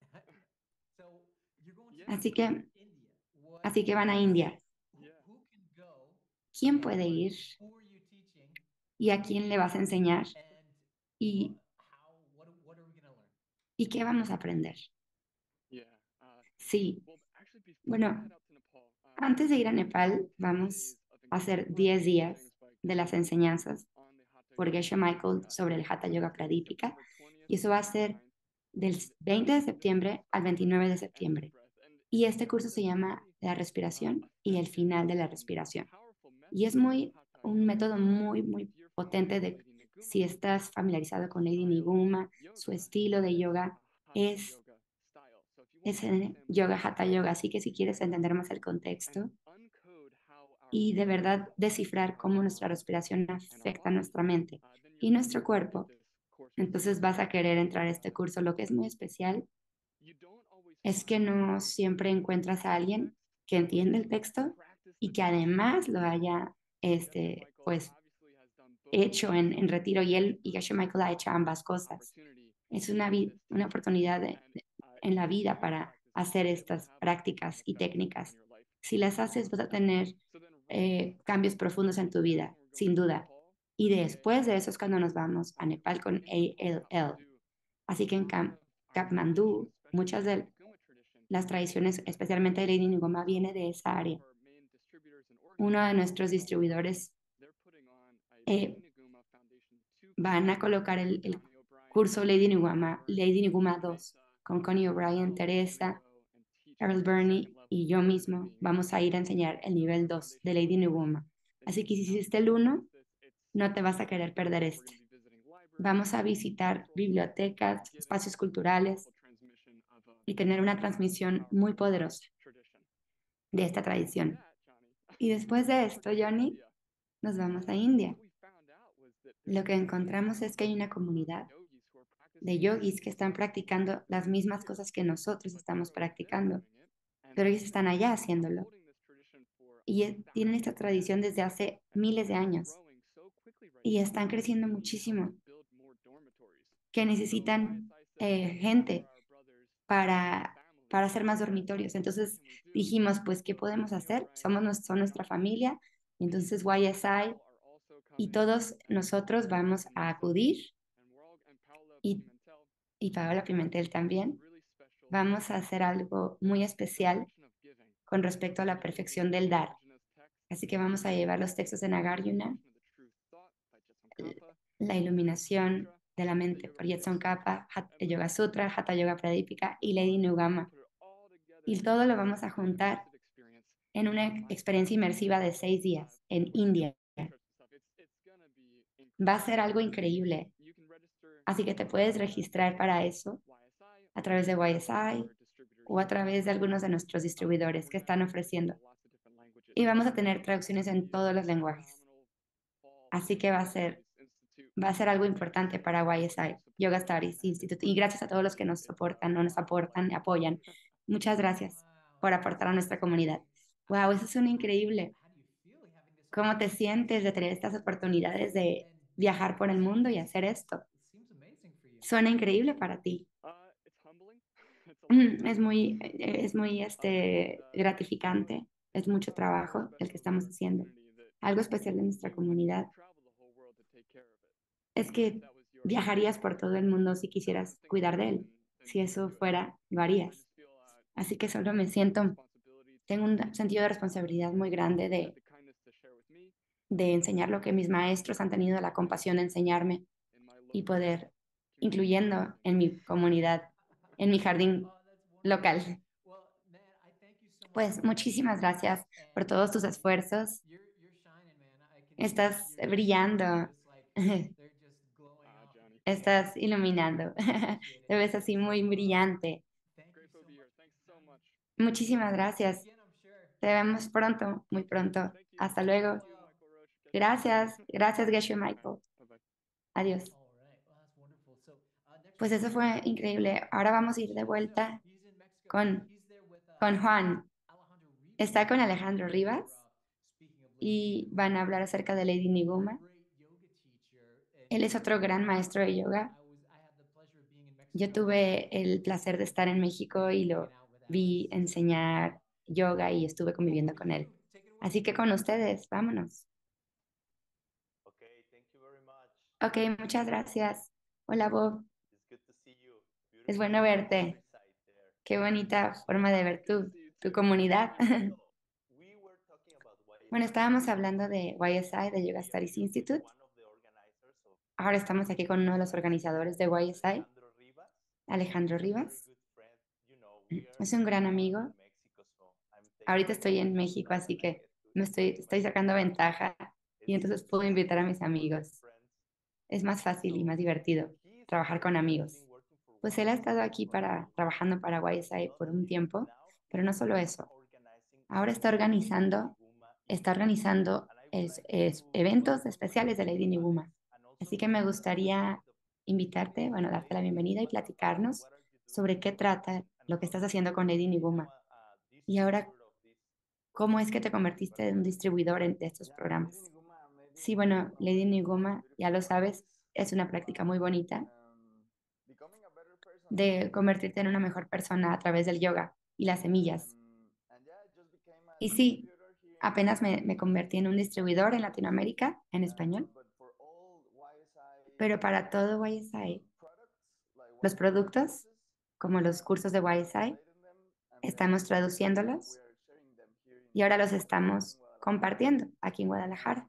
Así que, así que van a India. ¿Quién puede ir y a quién le vas a enseñar y, y qué vamos a aprender? Sí, bueno, antes de ir a Nepal, vamos a hacer diez días de las enseñanzas por Geshe Michael sobre el Hatha Yoga Pradipika, y eso va a ser del veinte de septiembre al veintinueve de septiembre. Y este curso se llama La respiración y el final de la respiración. Y es muy, un método muy, muy potente de si estás familiarizado con Lady Niguma, su estilo de yoga es, es en yoga hatha yoga, así que si quieres entender más el contexto y de verdad descifrar cómo nuestra respiración afecta nuestra mente y nuestro cuerpo, entonces vas a querer entrar a este curso. Lo que es muy especial es que no siempre encuentras a alguien que entiende el texto y que además lo haya, este, pues, hecho en, en retiro, y él y Geshe Michael ha hecho ambas cosas. Es una, vi- una oportunidad de- de- en la vida para hacer estas prácticas y técnicas. Si las haces, vas a tener eh, cambios profundos en tu vida, sin duda. Y después de eso es cuando nos vamos a Nepal con A L L. Así que en Kam- Kathmandú, muchas de las tradiciones, especialmente de Lady Nugoma, viene de esa área. Uno de nuestros distribuidores eh, van a colocar el, el curso Lady Nugama, Lady Nuguma dos con Connie O'Brien, Teresa, Earl Burney y yo mismo. Vamos a ir a enseñar el nivel dos de Lady Nuguma. Así que si hiciste el uno, no te vas a querer perder este. Vamos a visitar bibliotecas, espacios culturales y tener una transmisión muy poderosa de esta tradición. Y después de esto, Johnny, nos vamos a India. Lo que encontramos es que hay una comunidad de yogis que están practicando las mismas cosas que nosotros estamos practicando, pero ellos están allá haciéndolo. Y eh, tienen esta tradición desde hace miles de años y están creciendo muchísimo, que necesitan eh, gente para, para hacer más dormitorios. Entonces dijimos, pues, ¿qué podemos hacer? Somos nues- son nuestra familia, entonces Y S I y todos nosotros vamos a acudir, y, y Paola Pimentel también, vamos a hacer algo muy especial con respecto a la perfección del dar. Así que vamos a llevar los textos de Nagarjuna, la iluminación de la mente por Jetson Kappa, Hatha Yoga Sutra, Hatha Yoga Pradipika y Lady Nugama. Y todo lo vamos a juntar en una experiencia inmersiva de seis días en India. Va a ser algo increíble. Así que te puedes registrar para eso a través de Y S I o a través de algunos de nuestros distribuidores que están ofreciendo. Y vamos a tener traducciones en todos los lenguajes. Así que va a ser, va a ser algo importante para Y S I, Yoga Studies Institute. Y gracias a todos los que nos soportan, no nos aportan, apoyan. Muchas gracias por aportar a nuestra comunidad. Wow, eso es un increíble. ¿Cómo te sientes de tener estas oportunidades de viajar por el mundo y hacer esto? Suena increíble para ti. Mm, Es muy, es muy este, gratificante, es mucho trabajo el que estamos haciendo. Algo especial de nuestra comunidad es que viajarías por todo el mundo si quisieras cuidar de él. Si eso fuera, lo harías. Así que solo me siento, tengo un sentido de responsabilidad muy grande de, de enseñar lo que mis maestros han tenido la compasión de enseñarme y poder, incluyendo en mi comunidad, en mi jardín local. Pues muchísimas gracias por todos tus esfuerzos. Estás brillando, estás iluminando. Te ves así muy brillante. Muchísimas gracias. Te vemos pronto, muy pronto. Hasta luego. Gracias, gracias, Geshe Michael. Adiós. Pues eso fue increíble. Ahora vamos a ir de vuelta con, con Juan. Está con Alejandro Rivas y van a hablar acerca de Lady Niguma Él es otro gran maestro de yoga. Yo tuve el placer de estar en México y lo vi enseñar yoga y estuve conviviendo con él. Así que con ustedes, vámonos. Ok, muchas gracias. Hola, Bob. Es bueno verte. Qué bonita forma de ver tu, tu comunidad. Bueno, estábamos hablando de Y S I, de Yoga Studies Institute. Ahora estamos aquí con uno de los organizadores de Y S I, Alejandro Rivas. Es un gran amigo. Ahorita estoy en México, así que me estoy, estoy sacando ventaja y entonces puedo invitar a mis amigos. Es más fácil y más divertido trabajar con amigos. Pues él ha estado aquí para, trabajando para Y S I por un tiempo, pero no solo eso. Ahora está organizando, está organizando es- es eventos especiales de Lady Niguma. Así que me gustaría invitarte, bueno, darte la bienvenida y platicarnos sobre qué trata lo que estás haciendo con Lady Niguma. Y ahora, ¿cómo es que te convertiste en un distribuidor en- de estos programas? Sí, bueno, Lady Niguma, ya lo sabes, es una práctica muy bonita de convertirte en una mejor persona a través del yoga y las semillas. Y sí, apenas me, me convertí en un distribuidor en Latinoamérica, en español, pero para todo Y S I, los productos, como los cursos de Y S I, estamos traduciéndolos y ahora los estamos compartiendo aquí en Guadalajara.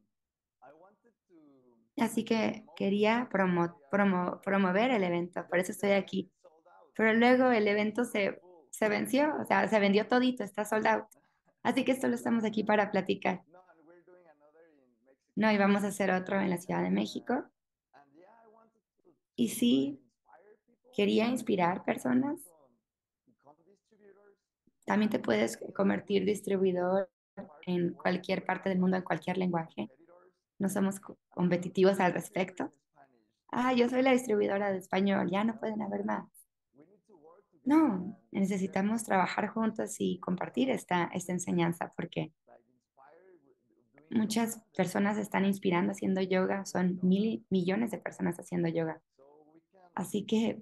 Así que quería promo- promo- promover el evento, por eso estoy aquí. Pero luego el evento se, se venció, o sea, se vendió todito, está sold out. Así que solo estamos aquí para platicar. No, y vamos a hacer otro en la Ciudad de México. Y sí, quería inspirar personas. También te puedes convertir distribuidor en cualquier parte del mundo, en cualquier lenguaje. No somos co- competitivos al respecto. Ah, yo soy la distribuidora de español, ya no pueden haber más. No, necesitamos trabajar juntos y compartir esta, esta enseñanza porque muchas personas están inspirando haciendo yoga, son mil millones de personas haciendo yoga. Así que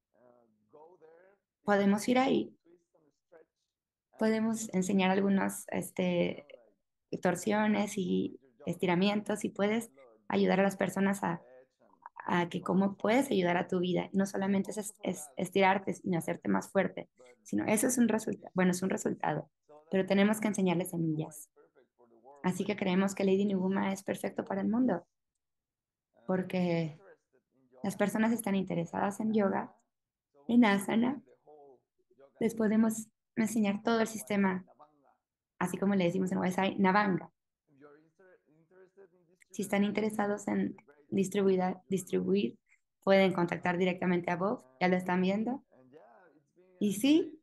podemos ir ahí, podemos enseñar algunas este, torsiones y estiramientos y puedes ayudar a las personas a, a que cómo puedes ayudar a tu vida. No solamente es, es- es estirarte, sino hacerte más fuerte, sino eso es un resultado, bueno, es un resultado, pero tenemos que enseñarles semillas. Así que creemos que Lady Nuguma es perfecto para el mundo, porque las personas están interesadas en yoga, en asana, les podemos enseñar todo el sistema, así como le decimos en Y S I, Navanga. Si están interesados en distribuir, distribuir, pueden contactar directamente a Bob, ya lo están viendo. Y sí,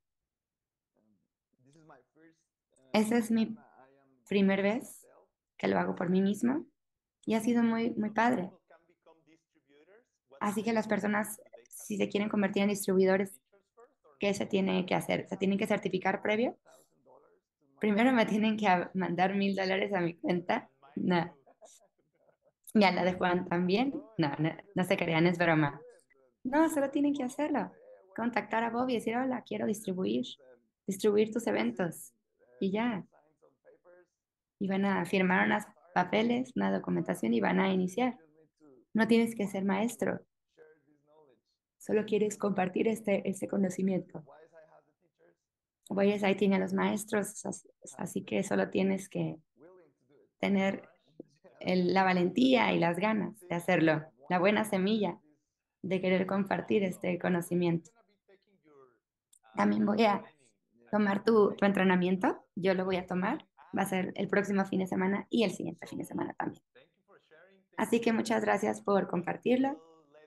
esa es mi primer vez que lo hago por mí mismo y ha sido muy, muy padre. Así que las personas, si se quieren convertir en distribuidores, ¿qué se tiene que hacer? ¿Se tienen que certificar previo? Primero me tienen que a- mandar mil dólares a mi cuenta. No. Ya la de Juan también. No, no, no se crean, es broma. No, solo tienen que hacerlo. Contactar a Bob y decir, hola, quiero distribuir, distribuir tus eventos. Y ya. Y van a firmar unos papeles, una documentación y van a iniciar. No tienes que ser maestro, solo quieres compartir este, este conocimiento. Pues ahí tiene a los maestros, as- así que solo tienes que tener el- la valentía y las ganas de hacerlo, la buena semilla de querer compartir este conocimiento. También voy a tomar tu, tu entrenamiento, yo lo voy a tomar, va a ser el próximo fin de semana y el siguiente fin de semana también. Así que muchas gracias por compartirlo.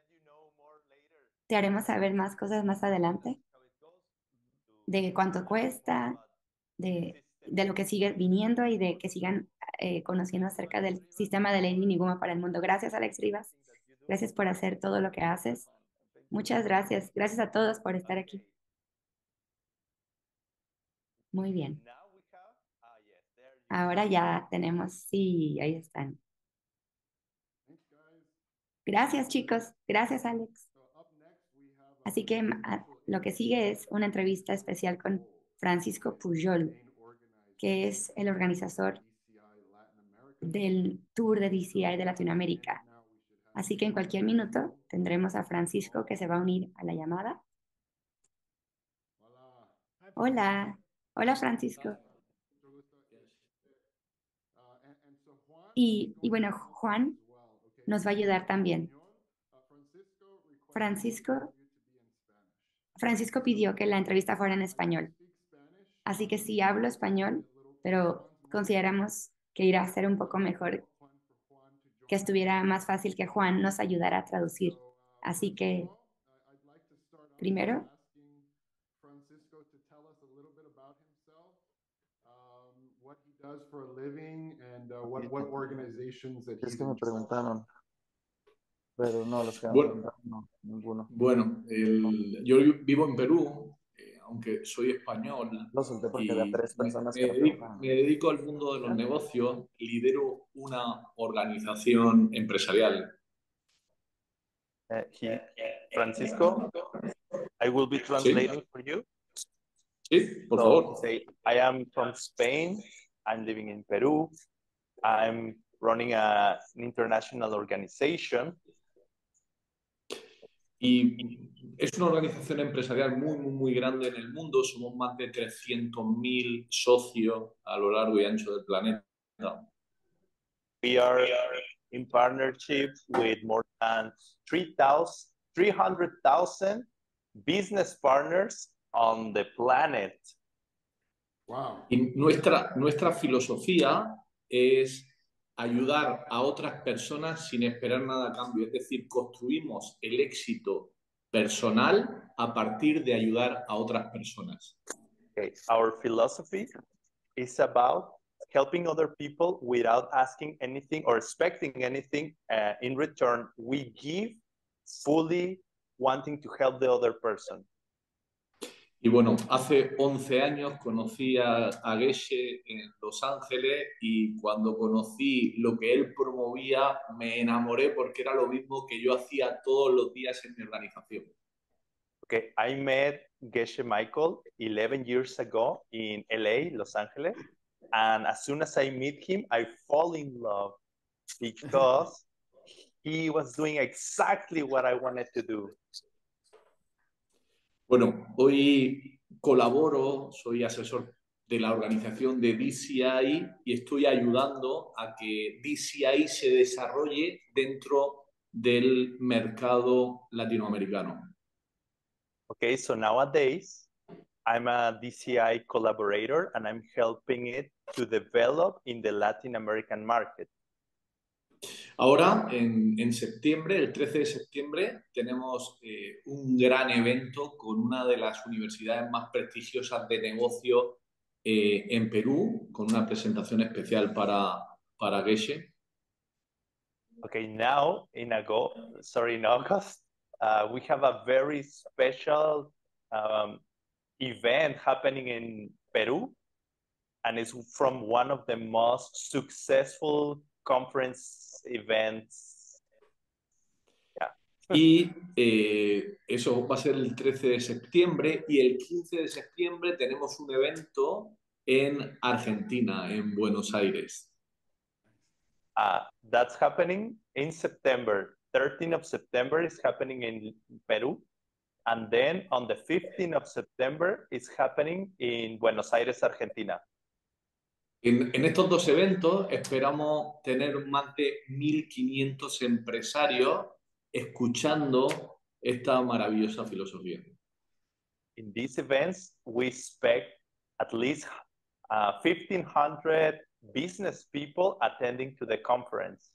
Te haremos saber más cosas más adelante, de cuánto cuesta, de, de lo que sigue viniendo y de que sigan eh, conociendo acerca del sistema de Lady Niguma para el mundo. Gracias, Alex Rivas. Gracias por hacer todo lo que haces. Muchas gracias. Gracias a todos por estar aquí. Muy bien. Ahora ya tenemos, sí, ahí están. Gracias, chicos. Gracias, Alex. Así que a- lo que sigue es una entrevista especial con Francisco Pujol, que es el organizador del Tour de D C I de Latinoamérica. Así que en cualquier minuto tendremos a Francisco que se va a unir a la llamada. Hola, hola Francisco. Y, y bueno, Juan nos va a ayudar también. Francisco, Francisco pidió que la entrevista fuera en español. Así que sí hablo español, pero consideramos que irá a ser un poco mejor que estuviera más fácil que Juan nos ayudara a traducir. Así que, primero, Es que me preguntaron, pero no, los que me Bueno, preguntaron, no, ninguno. bueno el- yo vivo en Perú, eh, aunque soy español, Lo solté porque había y tres me, personas me que me dedico, preguntaron. me dedico al mundo de los negocios, lidero una organización empresarial. Uh, he, Francisco, I will be translating ¿Sí? for you. Sí, por So, favor. say, I am from Spain. I'm living in Peru. I'm running a, an international organization. Y es una organización empresarial muy, muy, muy grande en el mundo. Somos más de trescientos mil socios a lo largo y ancho del planeta. We are in partnership with more than three hundred thousand business partners on the planet. Wow. Y nuestra, nuestra filosofía es ayudar a otras personas sin esperar nada a cambio. Es decir, construimos el éxito personal a partir de ayudar a otras personas. Okay. Our philosophy is about helping other people without asking anything or expecting anything uh, in return. We give fully wanting to help the other person. Y bueno, hace once años conocí a, a Geshe en Los Ángeles y cuando conocí lo que él promovía me enamoré porque era lo mismo que yo hacía todos los días en mi organización. Okay, I met Geshe Michael eleven years ago in L A, Los Angeles, and as soon as I meet him, I fall in love because he was doing exactly what I wanted to do. Bueno, hoy colaboro, soy asesor de la organización de D C I y estoy ayudando a que D C I se desarrolle dentro del mercado latinoamericano. Okay, so nowadays I'm a D C I collaborator and I'm helping it to develop in the Latin American market. Ahora, en, en septiembre, el trece de septiembre, tenemos eh, un gran evento con una de las universidades más prestigiosas de negocio eh, en Perú, con una presentación especial para, para Geshe. Okay, now in ago, sorry, in August, uh, we have a very special um, event happening in Peru, and it's from one of the most successful conference events. Yeah. Y eh, eso va a ser el trece de septiembre y el quince de septiembre tenemos un evento en Argentina, en Buenos Aires. Uh, that's happening in September. thirteenth of September is happening in Peru. And then on the fifteenth of September, it's happening in Buenos Aires, Argentina. En, en estos dos eventos esperamos tener más de mil quinientos empresarios escuchando esta maravillosa filosofía. In these events, we expect at least uh, fifteen hundred business people attending to the conference.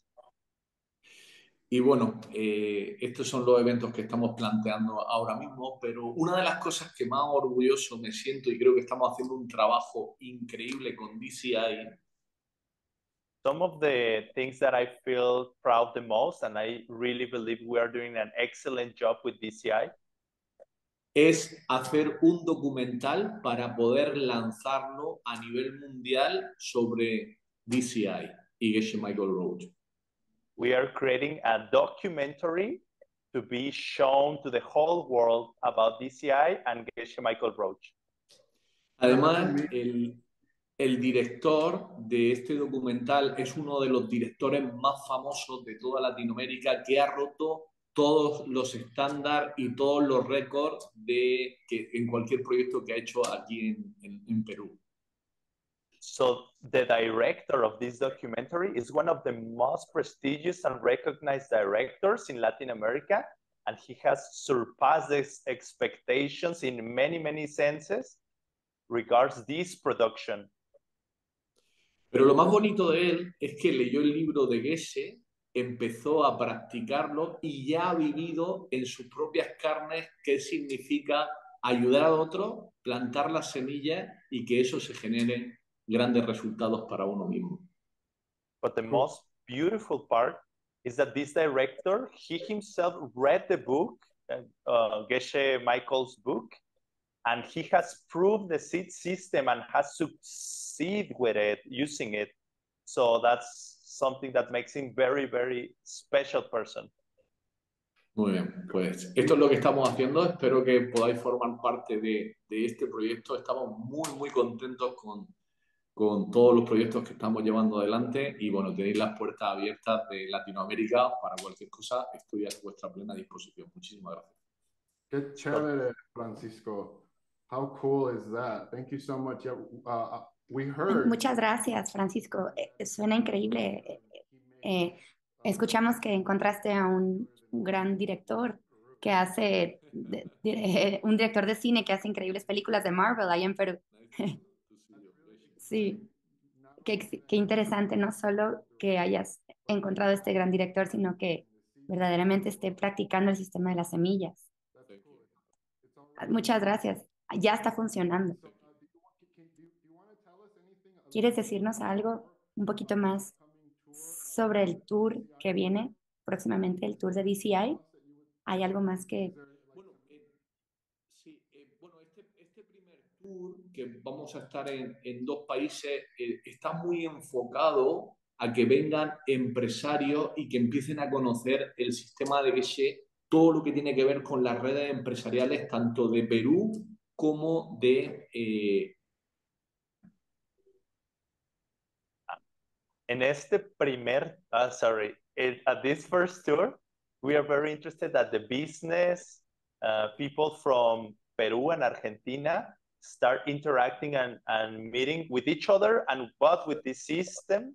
Y bueno, eh, estos son los eventos que estamos planteando ahora mismo, pero una de las cosas que más orgulloso me siento y creo que estamos haciendo un trabajo increíble con D C I. Some of the things that I feel proud the most, and I really believe we are doing an excellent job with D C I, es hacer un documental para poder lanzarlo a nivel mundial sobre D C I y Geshe Michael Roach. we are creating a documentary to be shown to the whole world about D C I and Geshe Michael Roach. Además, el, el director de este documental es uno de los directores más famosos de toda Latinoamérica, que ha roto todos los estándares y todos los récords de que en cualquier proyecto que ha hecho aquí en, en, en Perú. So the director of this documentary is one of the most prestigious and recognized directors in Latin America, and he has surpassed his expectations in many, many senses regards this production. Pero lo más bonito de él es que leyó el libro de Geshe, empezó a practicarlo y ya ha vivido en sus propias carnes qué significa ayudar a otros, plantar las semillas y que eso se generen grandes resultados para uno mismo. But the most beautiful part is that this director, he himself read the book, uh, Geshe Michael's book, and he has proved the seed system and has succeeded with it, using it. So that's something that makes him very, very special person. Muy bien, pues esto es lo que estamos haciendo. Espero que podáis formar parte de, de este proyecto. Estamos muy, muy contentos con, con todos los proyectos que estamos llevando adelante y bueno, tenéis las puertas abiertas de Latinoamérica para cualquier cosa. Estoy a vuestra plena disposición. Muchísimas gracias. Qué chévere, Francisco. How cool is that? Thank you so much. Yeah, uh, we heard. Muchas gracias, Francisco. Eh, suena increíble. Eh, escuchamos que encontraste a un, un gran director que hace, de, de, un director de cine que hace increíbles películas de Marvel ahí en Perú. Sí, qué, qué interesante, no solo que hayas encontrado este gran director, sino que verdaderamente esté practicando el sistema de las semillas. Muchas gracias. Ya está funcionando. ¿Quieres decirnos algo un poquito más sobre el tour que viene próximamente, el tour de D C I? ¿Hay algo más que...? Bueno, eh, sí, eh, bueno este, este primer tour que vamos a estar en, en dos países eh, está muy enfocado a que vengan empresarios y que empiecen a conocer el sistema de Geshe, todo lo que tiene que ver con las redes empresariales tanto de Perú como de... Eh... En este primer, uh, sorry, it, at this first tour, we are very interested that the business uh, people from Peru and Argentina start interacting and, and meeting with each other and what with this system,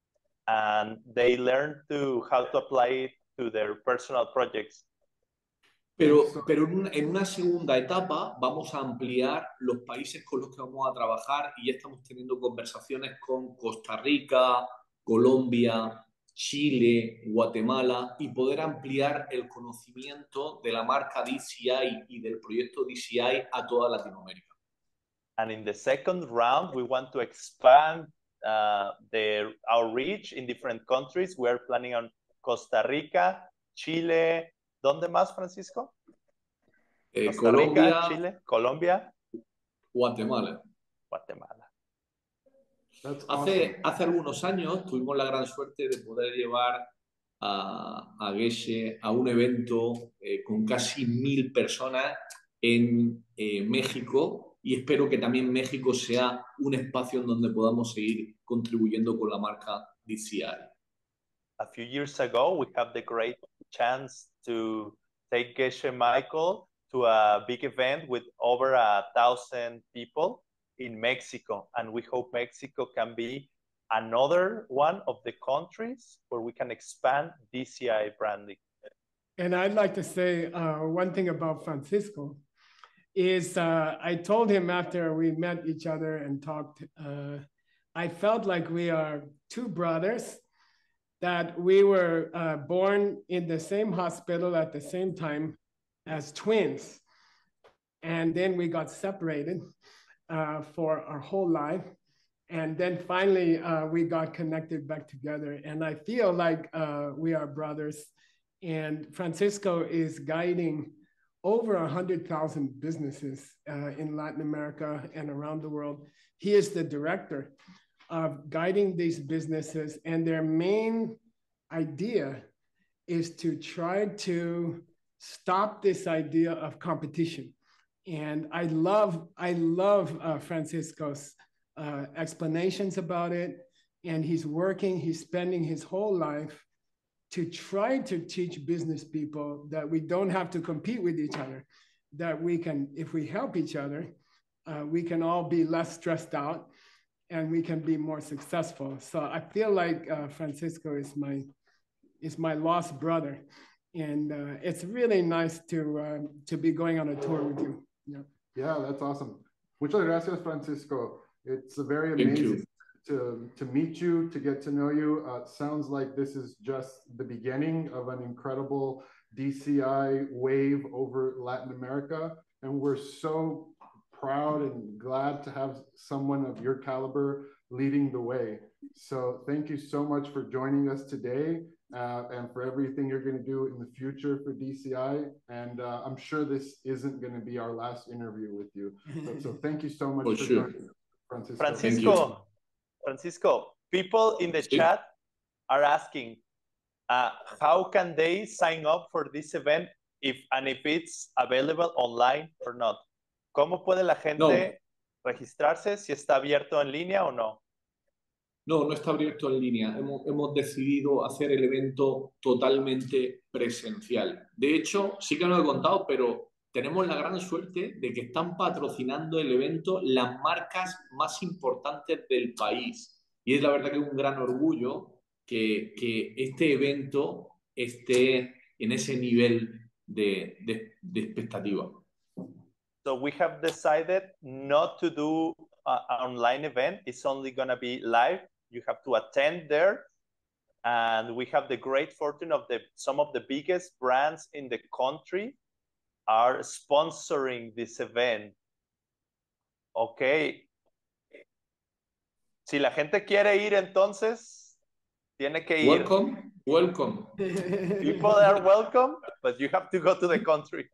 and they learn to how to apply it to their personal projects. Pero, pero en, una, en una segunda etapa vamos a ampliar los países con los que vamos a trabajar y ya estamos teniendo conversaciones con Costa Rica, Colombia, Chile, Guatemala y poder ampliar el conocimiento de la marca D C I y del proyecto D C I a toda Latinoamérica. And in the second round, we want to expand uh, the, our reach in different countries. We are planning on Costa Rica, Chile. ¿Dónde más, Francisco? Eh, Costa Colombia, Rica, Chile, Colombia, Guatemala. Guatemala. That's Hace, awesome. hace algunos años tuvimos la gran suerte de poder llevar a, a Geshe a un evento eh, con casi mil personas en eh, México y espero que también México sea un espacio en donde podamos seguir contribuyendo con la marca D C I. A few years ago, we have the great chance to take Geshe Michael to a big event with over a thousand people in Mexico. And we hope Mexico can be another one of the countries where we can expand D C I branding. And I'd like to say uh, one thing about Francisco is uh, I told him after we met each other and talked, uh, I felt like we are two brothers, that we were uh, born in the same hospital at the same time as twins. And then we got separated uh, for our whole life. And then finally, uh, we got connected back together. And I feel like uh, we are brothers. And Francisco is guiding over one hundred thousand businesses uh, in Latin America and around the world. He is the director of guiding these businesses, and their main idea is to try to stop this idea of competition. And I love, I love uh, Francisco's uh, explanations about it. And he's working, he's spending his whole life to try to teach business people that we don't have to compete with each other, that we can, if we help each other, uh, we can all be less stressed out and we can be more successful. So I feel like uh, Francisco is my, is my lost brother. And uh, it's really nice to, uh, to be going on a tour with you. Yeah, yeah, that's awesome. Muchas gracias, Francisco. It's very amazing to, to meet you, to get to know you. Uh, sounds like this is just the beginning of an incredible D C I wave over Latin America. And we're so proud and glad to have someone of your caliber leading the way. So thank you so much for joining us today uh, and for everything you're going to do in the future for D C I. And uh, I'm sure this isn't going to be our last interview with you. So, so thank you so much for, for sure. joining us, Francisco. Francisco, Francisco, people in the chat are asking, uh, how can they sign up for this event if and if it's available online or not? ¿Cómo puede la gente no. registrarse, si está abierto en línea o no? No, no está abierto en línea. Hemos, hemos decidido hacer el evento totalmente presencial. De hecho, sí que lo he contado, pero tenemos la gran suerte de que están patrocinando el evento las marcas más importantes del país. Y es la verdad que es un gran orgullo que, que este evento esté en ese nivel de, de, de expectativa. So we have decided not to do an online event. It's only going to be live. You have to attend there. And we have the great fortune of the some of the biggest brands in the country are sponsoring this event. Okay. Si la gente quiere ir, entonces tiene que ir. Welcome, welcome. People are welcome, but you have to go to the country.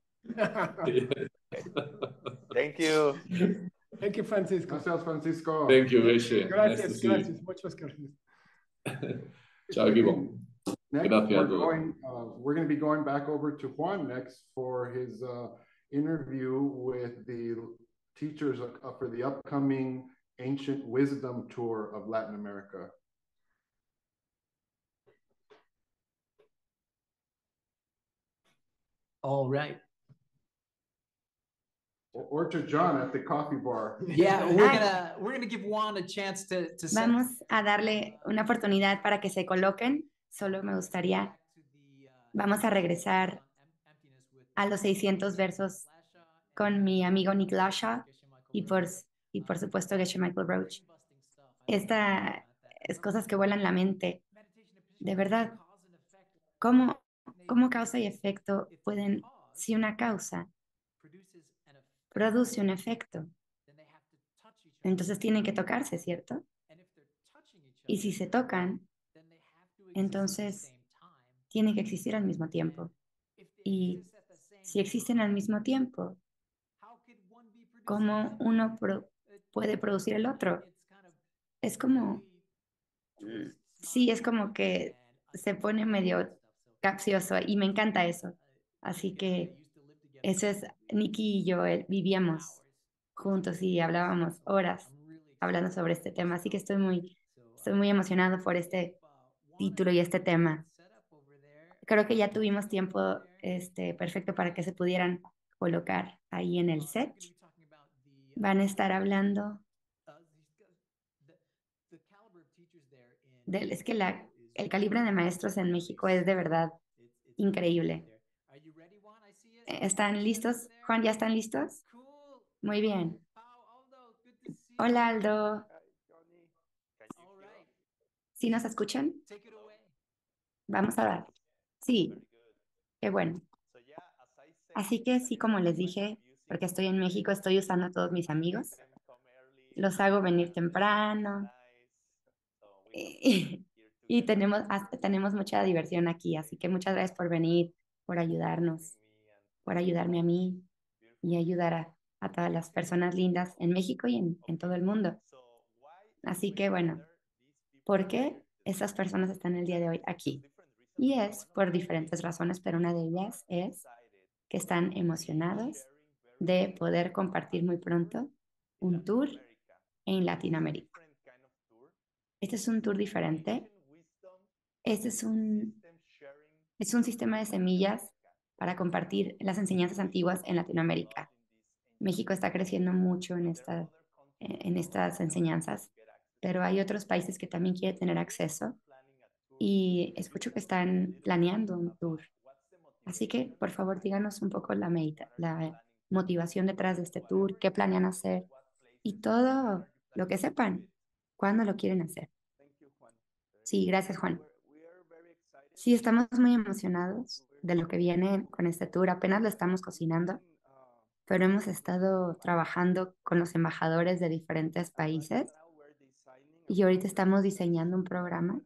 Thank you. Thank you, Francisco. Gracias, Francisco. Thank you, Beshe. Gracias, nice gracias. Muchas gracias. Ciao, equipo. Next, Gracias we're, a todos. going, uh, we're going to be going back over to Juan next for his uh, interview with the teachers uh, for the upcoming Ancient Wisdom Tour of Latin America. All right. Or to John at the coffee bar. Yeah, we're gonna we're gonna give Juan a chance to to. Vamos a darle una oportunidad para que se coloquen. Solo me gustaría. Vamos a regresar a los seiscientos versos con mi amigo Nick Lasha y por y por supuesto Geshe Michael Roach. Esta es cosas que vuelan la mente. De verdad, cómo cómo causa y efecto pueden, si una causa produce un efecto, entonces tienen que tocarse, ¿cierto? Y si se tocan, entonces tienen que existir al mismo tiempo. Y si existen al mismo tiempo, ¿cómo uno pro- puede producir el otro? Es como, sí, es como que se pone medio capcioso y me encanta eso. Así que eso es, Nikki y yo eh, vivíamos juntos y hablábamos horas hablando sobre este tema, así que estoy muy, estoy muy emocionado por este título y este tema. Creo que ya tuvimos tiempo este, perfecto para que se pudieran colocar ahí en el set. Van a estar hablando del, es que la, el calibre de maestros en México es de verdad increíble. ¿Están listos? Juan, ¿ya están listos? Muy bien. Hola, Aldo. ¿Sí nos escuchan? Vamos a dar. Sí, qué bueno. Así que sí, como les dije, porque estoy en México, estoy usando a todos mis amigos. Los hago venir temprano. Y, y tenemos, tenemos mucha diversión aquí, así que muchas gracias por venir, por ayudarnos, por ayudarme a mí y ayudar a, a todas las personas lindas en México y en, en todo el mundo. Así que bueno, ¿por qué esas personas están el día de hoy aquí? Y es por diferentes razones, pero una de ellas es que están emocionados de poder compartir muy pronto un tour en Latinoamérica. Este es un tour diferente. Este es un, es un sistema de semillas para compartir las enseñanzas antiguas en Latinoamérica. México está creciendo mucho en, esta, en estas enseñanzas, pero hay otros países que también quieren tener acceso y escucho que están planeando un tour. Así que, por favor, díganos un poco la, medita la motivación detrás de este tour, qué planean hacer y todo lo que sepan, cuándo lo quieren hacer. Sí, gracias, Juan. Sí, estamos muy emocionados de lo que viene con este tour. Apenas lo estamos cocinando, pero hemos estado trabajando con los embajadores de diferentes países y ahorita estamos diseñando un programa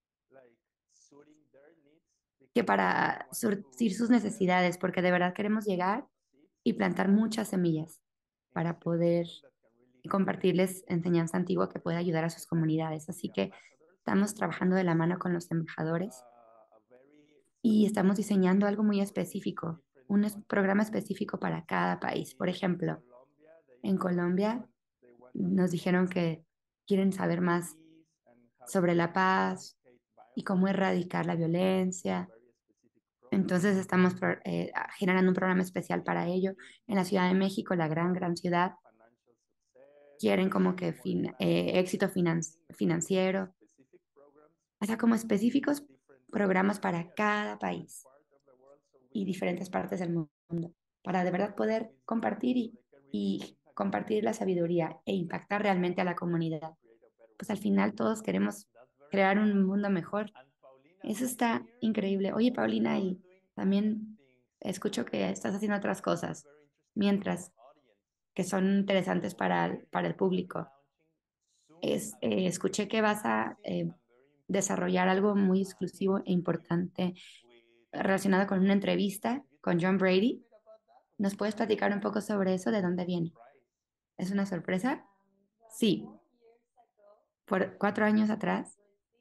que para surtir sus necesidades, porque de verdad queremos llegar y plantar muchas semillas para poder compartirles enseñanza antigua que pueda ayudar a sus comunidades. Así que estamos trabajando de la mano con los embajadores y estamos diseñando algo muy específico, un es- programa específico para cada país. Por ejemplo, en Colombia nos dijeron que quieren saber más sobre la paz y cómo erradicar la violencia. Entonces estamos pro- eh, generando un programa especial para ello. En la Ciudad de México, la gran, gran ciudad, quieren como que fin- eh, éxito finan- financiero, o sea, como específicos programas para cada país y diferentes partes del mundo, para de verdad poder compartir y, y compartir la sabiduría e impactar realmente a la comunidad. Pues al final todos queremos crear un mundo mejor. Eso está increíble. Oye, Paulina, y también escucho que estás haciendo otras cosas, mientras que son interesantes para el, para el público. Es, eh, escuché que vas a eh, desarrollar algo muy exclusivo e importante relacionado con una entrevista con John Brady. ¿Nos puedes platicar un poco sobre eso? ¿De dónde viene? ¿Es una sorpresa? Sí, por cuatro años atrás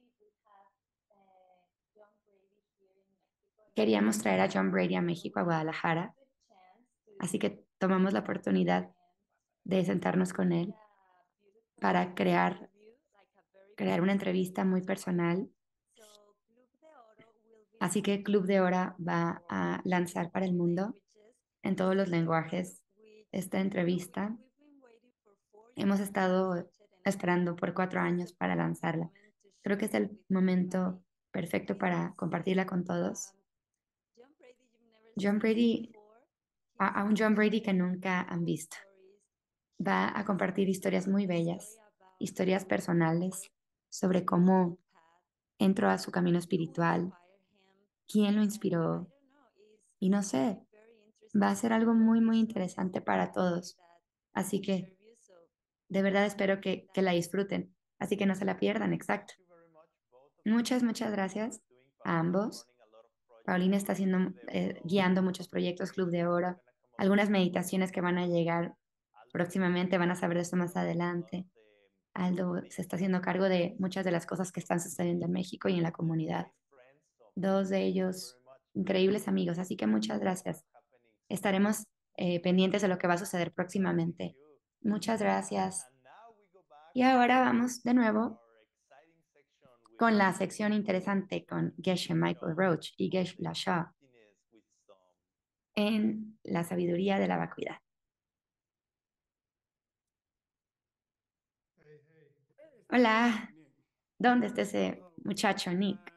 queríamos traer a John Brady a México, a Guadalajara, así que tomamos la oportunidad de sentarnos con él para crear, crear una entrevista muy personal. Así que Club de Hora va a lanzar para el mundo en todos los lenguajes esta entrevista. Hemos estado esperando por cuatro años para lanzarla. Creo que es el momento perfecto para compartirla con todos. John Brady, a, a un John Brady que nunca han visto. Va a compartir historias muy bellas, historias personales sobre cómo entró a su camino espiritual, quién lo inspiró y no sé, va a ser algo muy, muy interesante para todos. Así que de verdad espero que, que la disfruten. Así que no se la pierdan, exacto. Muchas, muchas gracias a ambos. Paulina está haciendo, eh, guiando muchos proyectos Club de Oro, algunas meditaciones que van a llegar próximamente, van a saber de eso más adelante. Aldo se está haciendo cargo de muchas de las cosas que están sucediendo en México y en la comunidad. Dos de ellos increíbles amigos, así que muchas gracias. Estaremos eh, pendientes de lo que va a suceder próximamente. Muchas gracias. Y ahora vamos de nuevo con la sección interesante con Geshe Michael Roach y Geshe Lashaw en la sabiduría de la vacuidad. Hola, ¿dónde está ese muchacho, Nick?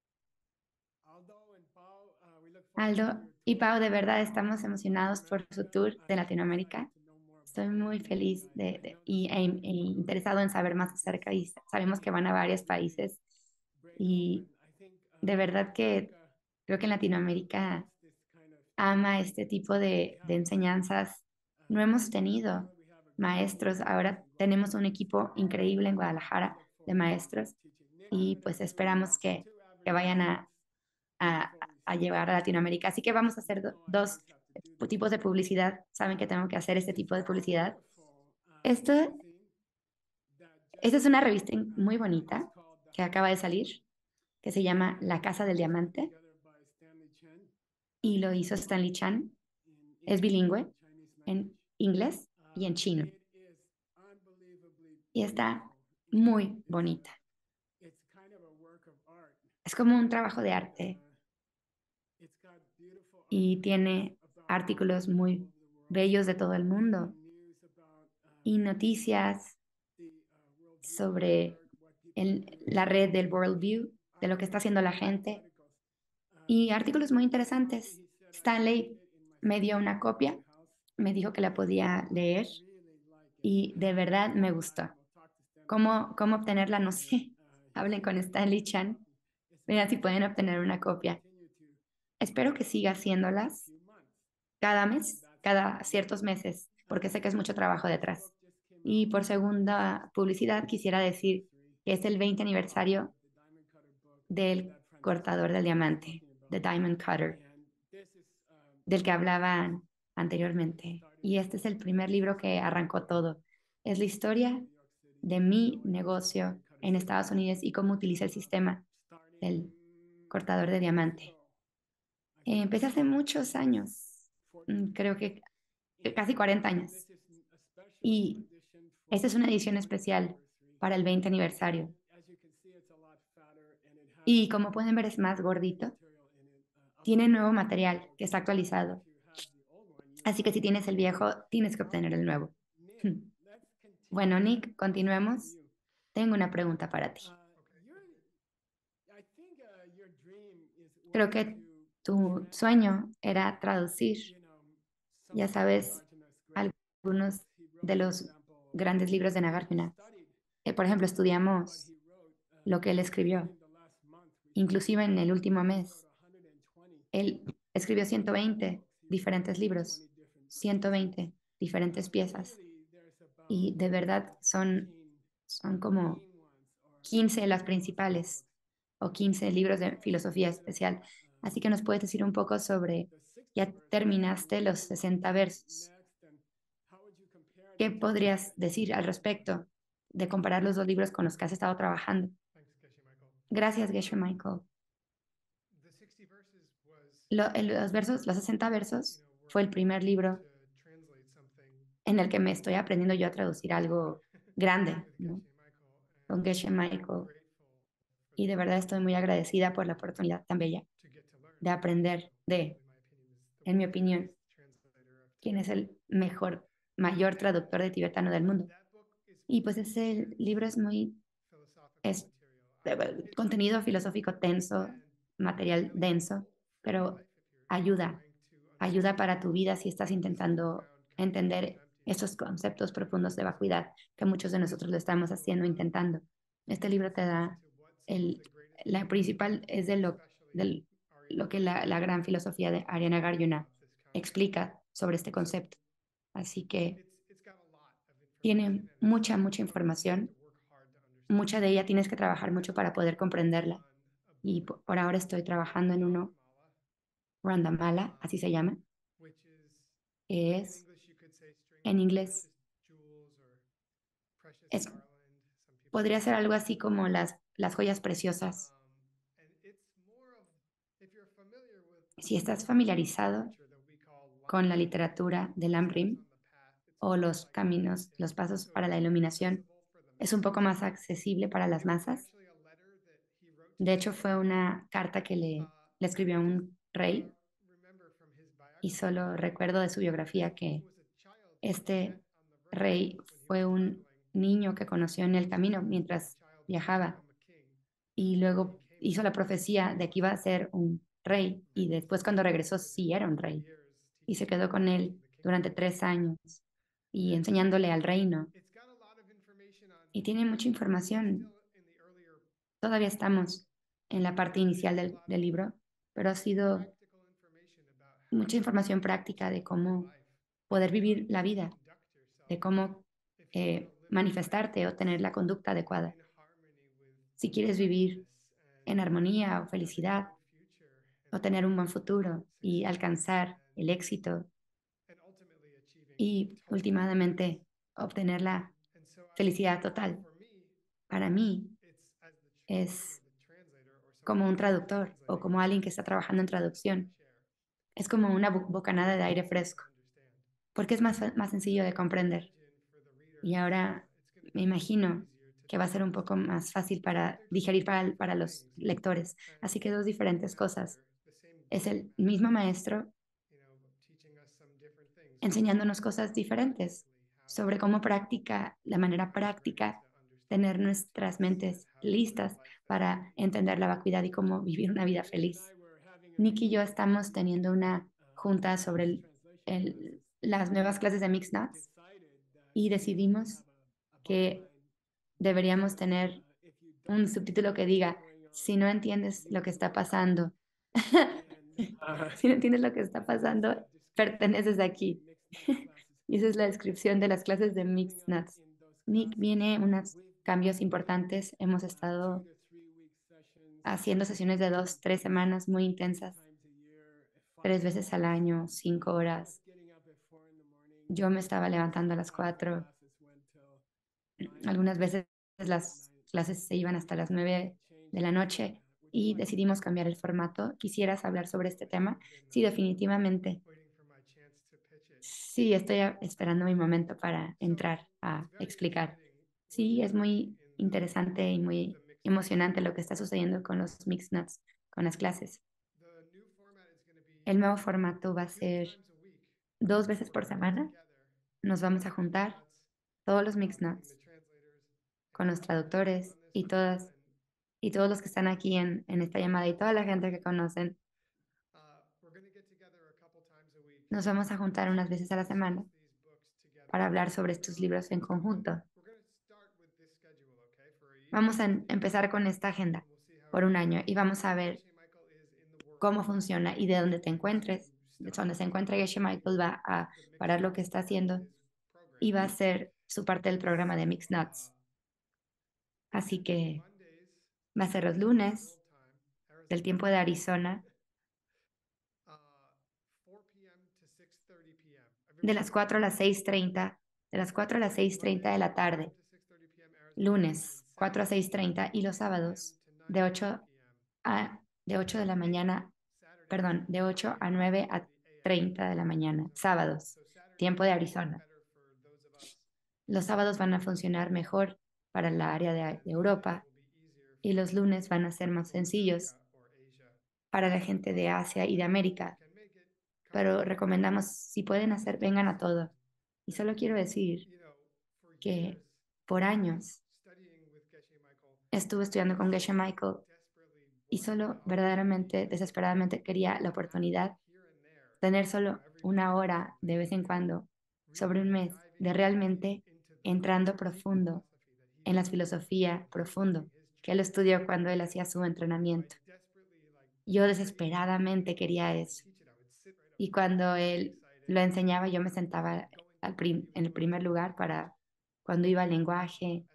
Aldo y Pau, de verdad estamos emocionados por su tour de Latinoamérica. Estoy muy feliz de, de- y, e, e interesado en saber más acerca y sabemos que van a varios países y de verdad que creo que en Latinoamérica ama este tipo de, de enseñanzas. No hemos tenido maestros, ahora tenemos un equipo increíble en Guadalajara de maestros y pues esperamos que, que vayan a, a, a llevar a Latinoamérica. Así que vamos a hacer do- dos tipos de publicidad. Saben que tengo que hacer este tipo de publicidad. Esto, esta es una revista muy bonita que acaba de salir que se llama La Casa del Diamante y lo hizo Stanley Chan. Es bilingüe en inglés y en chino. Y está muy bonita. Es como un trabajo de arte y tiene artículos muy bellos de todo el mundo y noticias sobre el- la red del Worldview, de lo que está haciendo la gente y artículos muy interesantes. Stanley me dio una copia, me dijo que la podía leer y de verdad me gustó. ¿Cómo, cómo obtenerla? No sé. Hablen con Stanley Chan. Vean si pueden obtener una copia. Espero que siga haciéndolas cada mes, cada ciertos meses, porque sé que es mucho trabajo detrás. Y por segunda publicidad, quisiera decir que es el veinte aniversario del cortador del diamante, The Diamond Cutter, del que hablaban anteriormente. Y este es el primer libro que arrancó todo. Es la historia de mi negocio en Estados Unidos y cómo utilicé el sistema del cortador de diamante. Eh, empecé hace muchos años, mm, creo que casi cuarenta años. Y esta es una edición especial para el veinte aniversario. Y como pueden ver es más gordito. Tiene nuevo material que está actualizado. Así que si tienes el viejo, tienes que obtener el nuevo. Bueno, Nick, continuemos. Tengo una pregunta para ti. Creo que tu sueño era traducir, ya sabes, algunos de los grandes libros de Nagarjuna. Eh, por ejemplo, estudiamos lo que él escribió, inclusive en el último mes. Él escribió ciento veinte diferentes libros, ciento veinte diferentes piezas, y de verdad son, son como quince las principales o quince libros de filosofía especial. Así que nos puedes decir un poco sobre, ya terminaste los sesenta versos. ¿Qué podrías decir al respecto de comparar los dos libros con los que has estado trabajando? Gracias, Geshe Michael. Lo- el- los versos, los sesenta versos, fue el primer libro en el que me estoy aprendiendo yo a traducir algo grande, ¿no? Con Geshe Michael. Y de verdad estoy muy agradecida por la oportunidad tan bella de aprender de, en mi opinión, quién es el mejor, mayor traductor de tibetano del mundo. Y pues ese libro es muy, es eh, contenido filosófico tenso, material denso, pero ayuda, ayuda para tu vida si estás intentando entender esos conceptos profundos de vacuidad que muchos de nosotros lo estamos haciendo, intentando. Este libro te da el, la principal es de lo, de lo que la, la gran filosofía de Ariana Garjuna explica sobre este concepto. Así que tiene mucha, mucha información. Mucha de ella tienes que trabajar mucho para poder comprenderla. Y por, por ahora estoy trabajando en uno, Randamala, así se llama. Es en inglés. Es, podría ser algo así como las, las joyas preciosas. Si estás familiarizado con la literatura de Lamrim o los caminos, los pasos para la iluminación, es un poco más accesible para las masas. De hecho, fue una carta que le, le escribió a un rey y solo recuerdo de su biografía que este rey fue un niño que conoció en el camino mientras viajaba y luego hizo la profecía de que iba a ser un rey y después cuando regresó sí era un rey y se quedó con él durante tres años y enseñándole al reino y tiene mucha información. Todavía estamos en la parte inicial del, del libro, pero ha sido mucha información práctica de cómo poder vivir la vida, de cómo eh, manifestarte o tener la conducta adecuada. Si quieres vivir en armonía o felicidad o tener un buen futuro y alcanzar el éxito y últimamente obtener la felicidad total. Para mí es como un traductor o como alguien que está trabajando en traducción. Es como una bo- bocanada de aire fresco, porque es más, fa- más sencillo de comprender. Y ahora me imagino que va a ser un poco más fácil para digerir para, para los lectores. Así que dos diferentes cosas. Es el mismo maestro enseñándonos cosas diferentes sobre cómo práctica, la manera práctica, tener nuestras mentes listas para entender la vacuidad y cómo vivir una vida feliz. Nick y yo estamos teniendo una junta sobre el- el- las nuevas clases de Mixed Nuts y decidimos que deberíamos tener un subtítulo que diga, si no entiendes lo que está pasando, si no entiendes lo que está pasando, perteneces aquí. Y esa es la descripción de las clases de Mixed Nuts. Nick viene unos cambios importantes. Hemos estado haciendo sesiones de dos, tres semanas muy intensas, tres veces al año, cinco horas. Yo me estaba levantando a las cuatro. Algunas veces las clases se iban hasta las nueve de la noche y decidimos cambiar el formato. ¿Quisieras hablar sobre este tema? Sí, definitivamente. Sí, estoy a- esperando mi momento para entrar a explicar. Sí, es muy interesante y muy emocionante lo que está sucediendo con los Mixed Nuts, con las clases. El nuevo formato va a ser dos veces por semana. Nos vamos a juntar todos los Mixed Nuts con los traductores y todas y todos los que están aquí en, en esta llamada y toda la gente que conocen. Nos vamos a juntar unas veces a la semana para hablar sobre estos libros en conjunto. Vamos a em- empezar con esta agenda por un año y vamos a ver cómo funciona y de dónde te encuentres, de donde se encuentra Geshe Michael va a parar lo que está haciendo y va a ser su parte del programa de Mixed Nuts. Así que va a ser los lunes del tiempo de Arizona, de las cuatro a las seis treinta, de las cuatro a las seis treinta de la tarde, lunes cuatro a seis treinta y los sábados de ocho a de ocho de la mañana, perdón, de ocho a nueve a treinta de la mañana, sábados, tiempo de Arizona. Los sábados van a funcionar mejor para la área de, de Europa y los lunes van a ser más sencillos para la gente de Asia y de América. Pero recomendamos, si pueden hacer, vengan a todo. Y solo quiero decir que por años estuve estudiando con Geshe Michael y solo verdaderamente, desesperadamente quería la oportunidad tener solo una hora de vez en cuando sobre un mes de realmente entrando profundo en la filosofía profundo que él estudió cuando él hacía su entrenamiento. Yo desesperadamente quería eso. Y cuando él lo enseñaba, yo me sentaba al prim- en el primer lugar para cuando iba al lenguaje,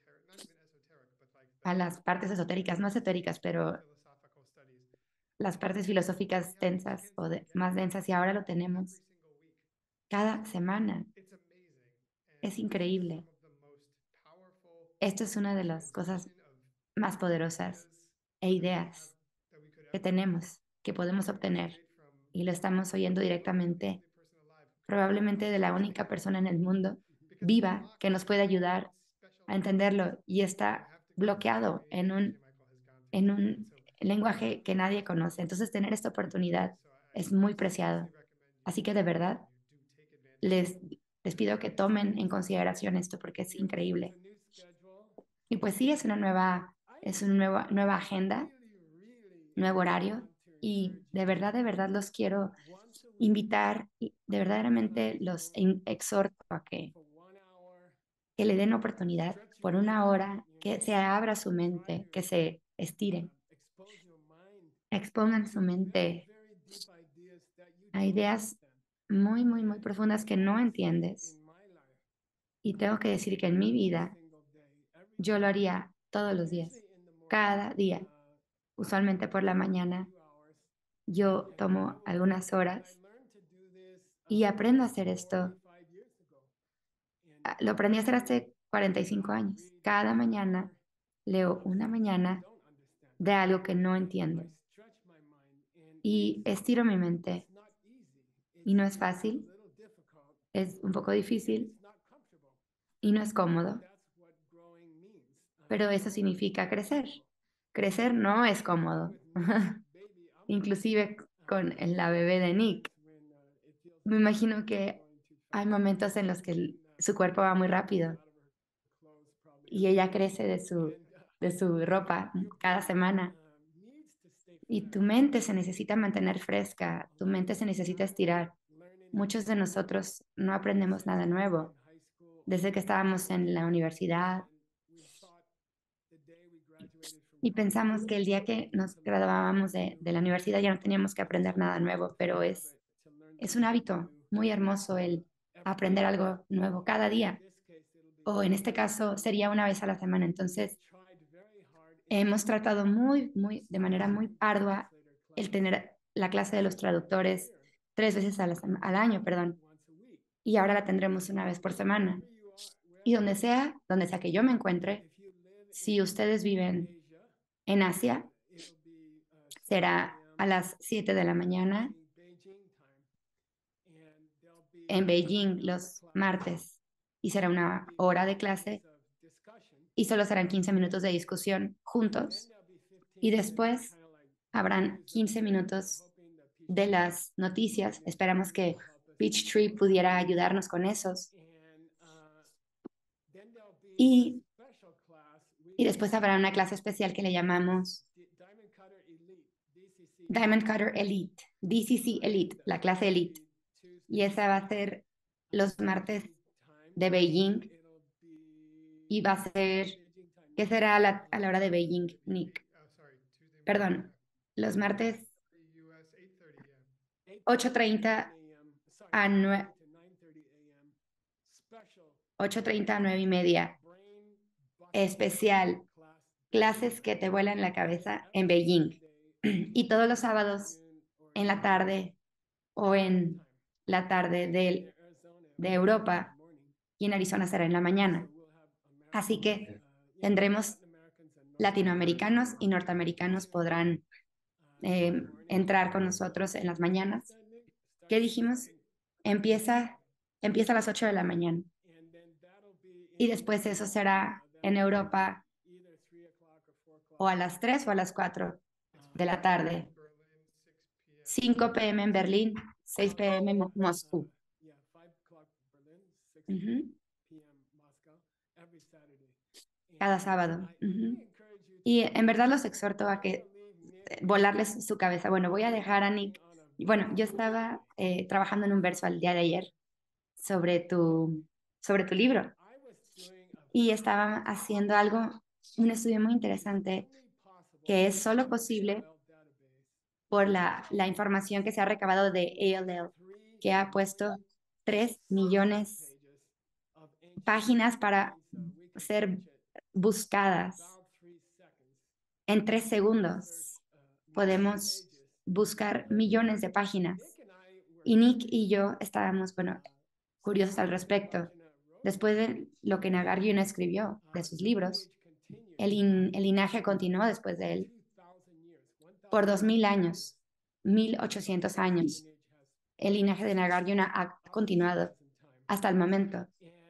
a las partes esotéricas, no esotéricas, pero las partes filosóficas densas o de- más densas, y ahora lo tenemos cada semana. Es increíble. Esto es una de las cosas más poderosas e ideas que tenemos, que podemos obtener, y lo estamos oyendo directamente, probablemente de la única persona en el mundo viva que nos puede ayudar a entenderlo y está bloqueado en un, en un lenguaje que nadie conoce. Entonces, tener esta oportunidad es muy preciado. Así que de verdad, les, les pido que tomen en consideración esto porque es increíble. Y pues sí, es una nueva, es una nueva, nueva agenda, nuevo horario y de verdad, de verdad los quiero invitar y de verdaderamente los in- exhorto a que, que le den oportunidad por una hora, que se abra su mente, que se estiren, expongan su mente a ideas muy, muy, muy profundas que no entiendes. Y tengo que decir que en mi vida yo lo haría todos los días, cada día, usualmente por la mañana. Yo tomo algunas horas y aprendo a hacer esto. Ah, Lo aprendí a hacer hace cuarenta y cinco años. Cada mañana leo una mañana de algo que no entiendo. Y estiro mi mente. Y no es fácil, es un poco difícil y no es cómodo. Pero eso significa crecer. Crecer no es cómodo. Inclusive con la bebé de Nick. Me imagino que hay momentos en los que el- su cuerpo va muy rápido y ella crece de su, de su ropa cada semana. Y tu mente se necesita mantener fresca, tu mente se necesita estirar. Muchos de nosotros no aprendemos nada nuevo. Desde que estábamos en la universidad y pensamos que el día que nos graduábamos de, de la universidad ya no teníamos que aprender nada nuevo, pero es, es un hábito muy hermoso el aprender algo nuevo cada día. O en este caso sería una vez a la semana. Entonces, hemos tratado muy, muy, de manera muy ardua el tener la clase de los traductores tres veces a la sema- al año, perdón, y ahora la tendremos una vez por semana. Y donde sea, donde sea que yo me encuentre, si ustedes viven en Asia, será a las siete de la mañana, en Beijing los martes, y será una hora de clase, y solo serán quince minutos de discusión juntos, y después habrán quince minutos de las noticias. Esperamos que Peachtree pudiera ayudarnos con esos. Y, y después habrá una clase especial que le llamamos Diamond Cutter Elite, D C C Elite, la clase Elite. Y esa va a ser los martes de Beijing. Y va a ser, ¿qué será a la, a la hora de Beijing, Nick? Perdón, los martes ocho treinta a nueve, ocho treinta a nueve y media. Especial, clases que te vuelan la cabeza en Beijing. Y todos los sábados en la tarde o en la tarde de, de Europa y en Arizona será en la mañana. Así que tendremos latinoamericanos y norteamericanos podrán eh, entrar con nosotros en las mañanas. ¿Qué dijimos? Empieza, empieza a las ocho de la mañana. Y después eso será en Europa o a las tres o a las cuatro de la tarde. cinco p m en Berlín, seis p m en Moscú. Ujú. Cada sábado. Ujú. Y en verdad los exhorto a que eh, volarles su cabeza. Bueno, voy a dejar a Nick. Bueno, yo estaba eh, trabajando en un verso al día de ayer sobre tu, sobre tu libro y estaba haciendo algo, un estudio muy interesante que es solo posible por la, la información que se ha recabado de A L L, que ha puesto tres millones páginas para ser buscadas en tres segundos. Podemos buscar millones de páginas. Y Nick y yo estábamos, bueno, curiosos al respecto. Después de lo que Nagarjuna escribió de sus libros, el, in, el linaje continuó después de él por dos mil años, mil ochocientos años. El linaje de Nagarjuna ha continuado hasta el momento.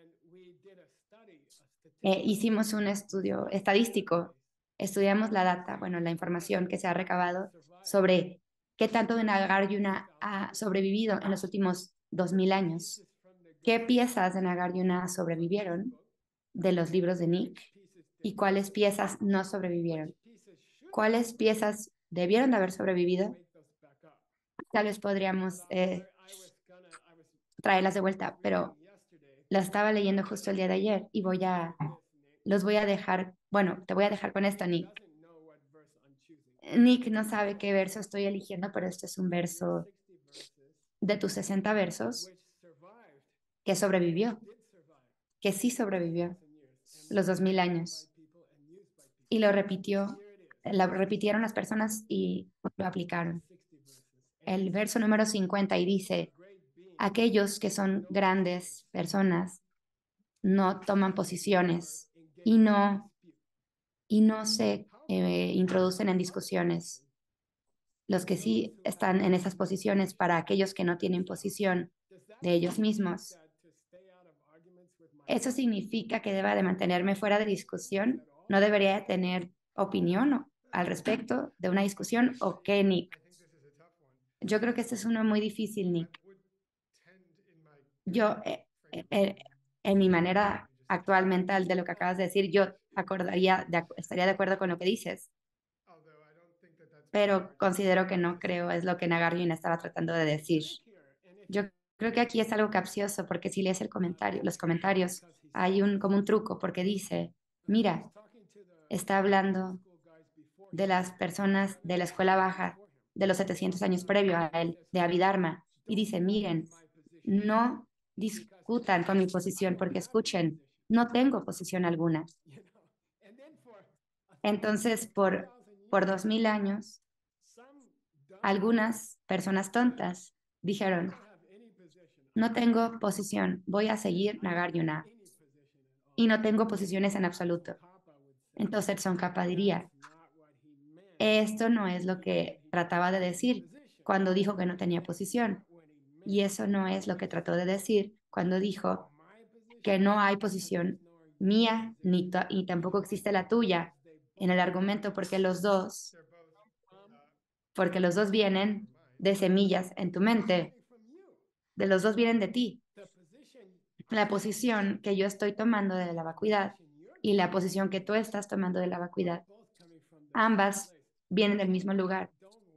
Eh, hicimos un estudio estadístico, estudiamos la data, bueno, la información que se ha recabado sobre qué tanto de Nagarjuna ha sobrevivido en los últimos dos mil años, qué piezas de Nagarjuna sobrevivieron de los libros de Nick y cuáles piezas no sobrevivieron, cuáles piezas debieron de haber sobrevivido. Tal vez podríamos eh, traerlas de vuelta, pero las estaba leyendo justo el día de ayer y voy a, los voy a dejar, bueno, te voy a dejar con esto, Nick. Nick no sabe qué verso estoy eligiendo, pero este es un verso de tus sesenta versos que sobrevivió, que sí sobrevivió los dos mil años. Y lo repitió, lo repitieron las personas y lo aplicaron. El verso número cincuenta y dice, aquellos que son grandes personas no toman posiciones y no, y no se eh, introducen en discusiones. Los que sí están en esas posiciones, para aquellos que no tienen posición de ellos mismos. ¿Eso significa que deba de mantenerme fuera de discusión? ¿No debería tener opinión al respecto de una discusión? ¿O qué, Nick? Yo creo que este es uno muy difícil, Nick. Yo, eh, eh, en mi manera actual mental de lo que acabas de decir, yo acordaría, de, estaría de acuerdo con lo que dices, pero considero que no creo es lo que Nagarjuna estaba tratando de decir. Yo creo que aquí es algo capcioso, porque si lees el comentario, los comentarios, hay un, como un truco, porque dice, mira, está hablando de las personas de la escuela baja de los setecientos años previo a él, de Abhidharma, y dice, miren, no discutan con mi posición, porque escuchen, no tengo posición alguna. Entonces, por, por dos mil años, algunas personas tontas dijeron, no tengo posición, voy a seguir Nagarjuna, y no tengo posiciones en absoluto. Entonces Tsongkhapa diría, esto no es lo que trataba de decir cuando dijo que no tenía posición, y eso no es lo que trató de decir cuando dijo que no hay posición mía ni, y tampoco existe la tuya en el argumento, porque los dos, porque los dos vienen de semillas en tu mente, de los dos vienen de ti. La posición que yo estoy tomando de la vacuidad y la posición que tú estás tomando de la vacuidad, ambas vienen del mismo lugar.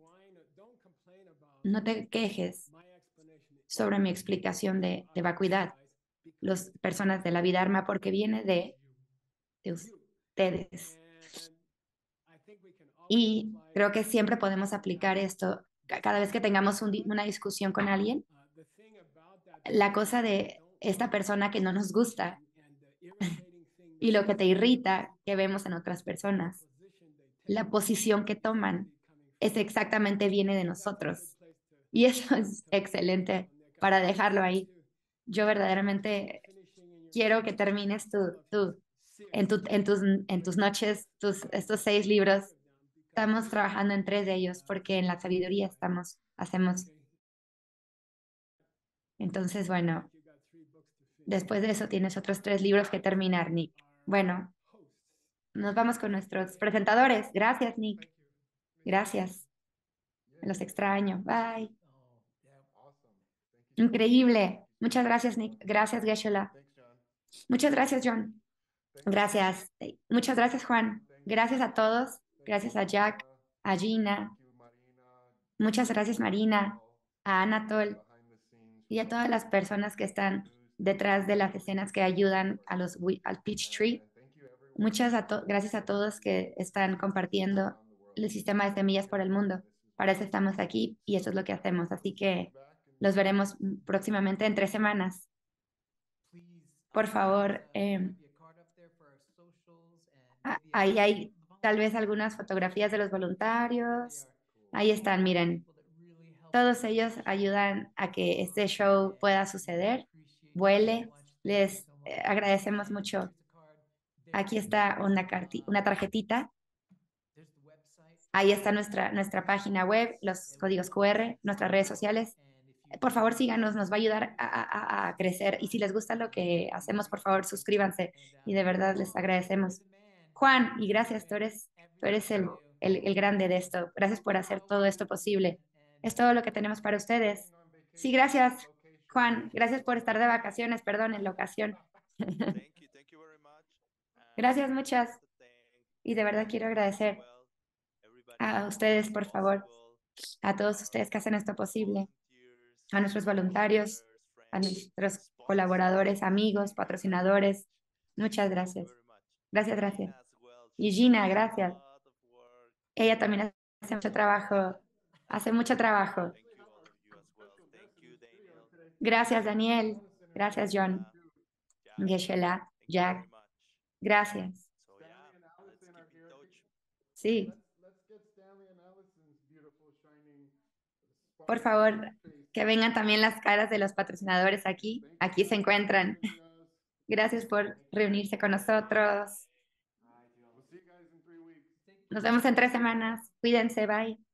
No te quejes sobre mi explicación de, de vacuidad, las personas de la Abhidharma, porque viene de, de ustedes. Y creo que siempre podemos aplicar esto cada vez que tengamos un, una discusión con alguien. La cosa de esta persona que no nos gusta y lo que te irrita que vemos en otras personas, la posición que toman, es exactamente viene de nosotros. Y eso es excelente para dejarlo ahí. Yo verdaderamente quiero que termines tu, tu, en, tu, en, tus, en tus noches, tus, estos seis libros. Estamos trabajando en tres de ellos porque en la sabiduría estamos, hacemos. Entonces, bueno, después de eso tienes otros tres libros que terminar, Nick. Bueno, nos vamos con nuestros presentadores. Gracias, Nick. Gracias. Los extraño. Bye. Increíble. Muchas gracias, Nick. Gracias, Geshe-la. Muchas gracias, John. Gracias. Muchas gracias, Juan. Gracias a todos. Gracias a Jack, a Gina. Muchas gracias, Marina, a Anatol y a todas las personas que están detrás de las escenas que ayudan a los, al Peach Tree. Muchas a gracias a todos que están compartiendo el sistema de semillas por el mundo. Para eso estamos aquí y eso es lo que hacemos. Así que los veremos próximamente en tres semanas. Por favor, eh, ahí hay tal vez algunas fotografías de los voluntarios. Ahí están, miren. Todos ellos ayudan a que este show pueda suceder, vuele. Les eh, agradecemos mucho. Aquí está una, una tarjetita. Ahí está nuestra, nuestra página web, los códigos cu erre, nuestras redes sociales. Por favor, síganos, nos va a ayudar a, a, a crecer. Y si les gusta lo que hacemos, por favor, suscríbanse. Y de verdad les agradecemos. Juan, y gracias, tú eres, tú eres el, el, el grande de esto. Gracias por hacer todo esto posible. Es todo lo que tenemos para ustedes. Sí, gracias, Juan. Gracias por estar de vacaciones, perdón, en la ocasión. Gracias, muchas. Y de verdad quiero agradecer a ustedes, por favor, a todos ustedes que hacen esto posible, a nuestros voluntarios, a nuestros colaboradores, amigos, patrocinadores. Muchas gracias. Gracias, gracias. Y Gina, gracias. Ella también hace mucho trabajo, hace mucho trabajo. Gracias, Daniel. Gracias, John. Geshe-la, Jack. Gracias. Sí. Por favor, que vengan también las caras de los patrocinadores aquí. Aquí se encuentran. Gracias por reunirse con nosotros. Nos Nos vemos en tres semanas. Cuídense, bye.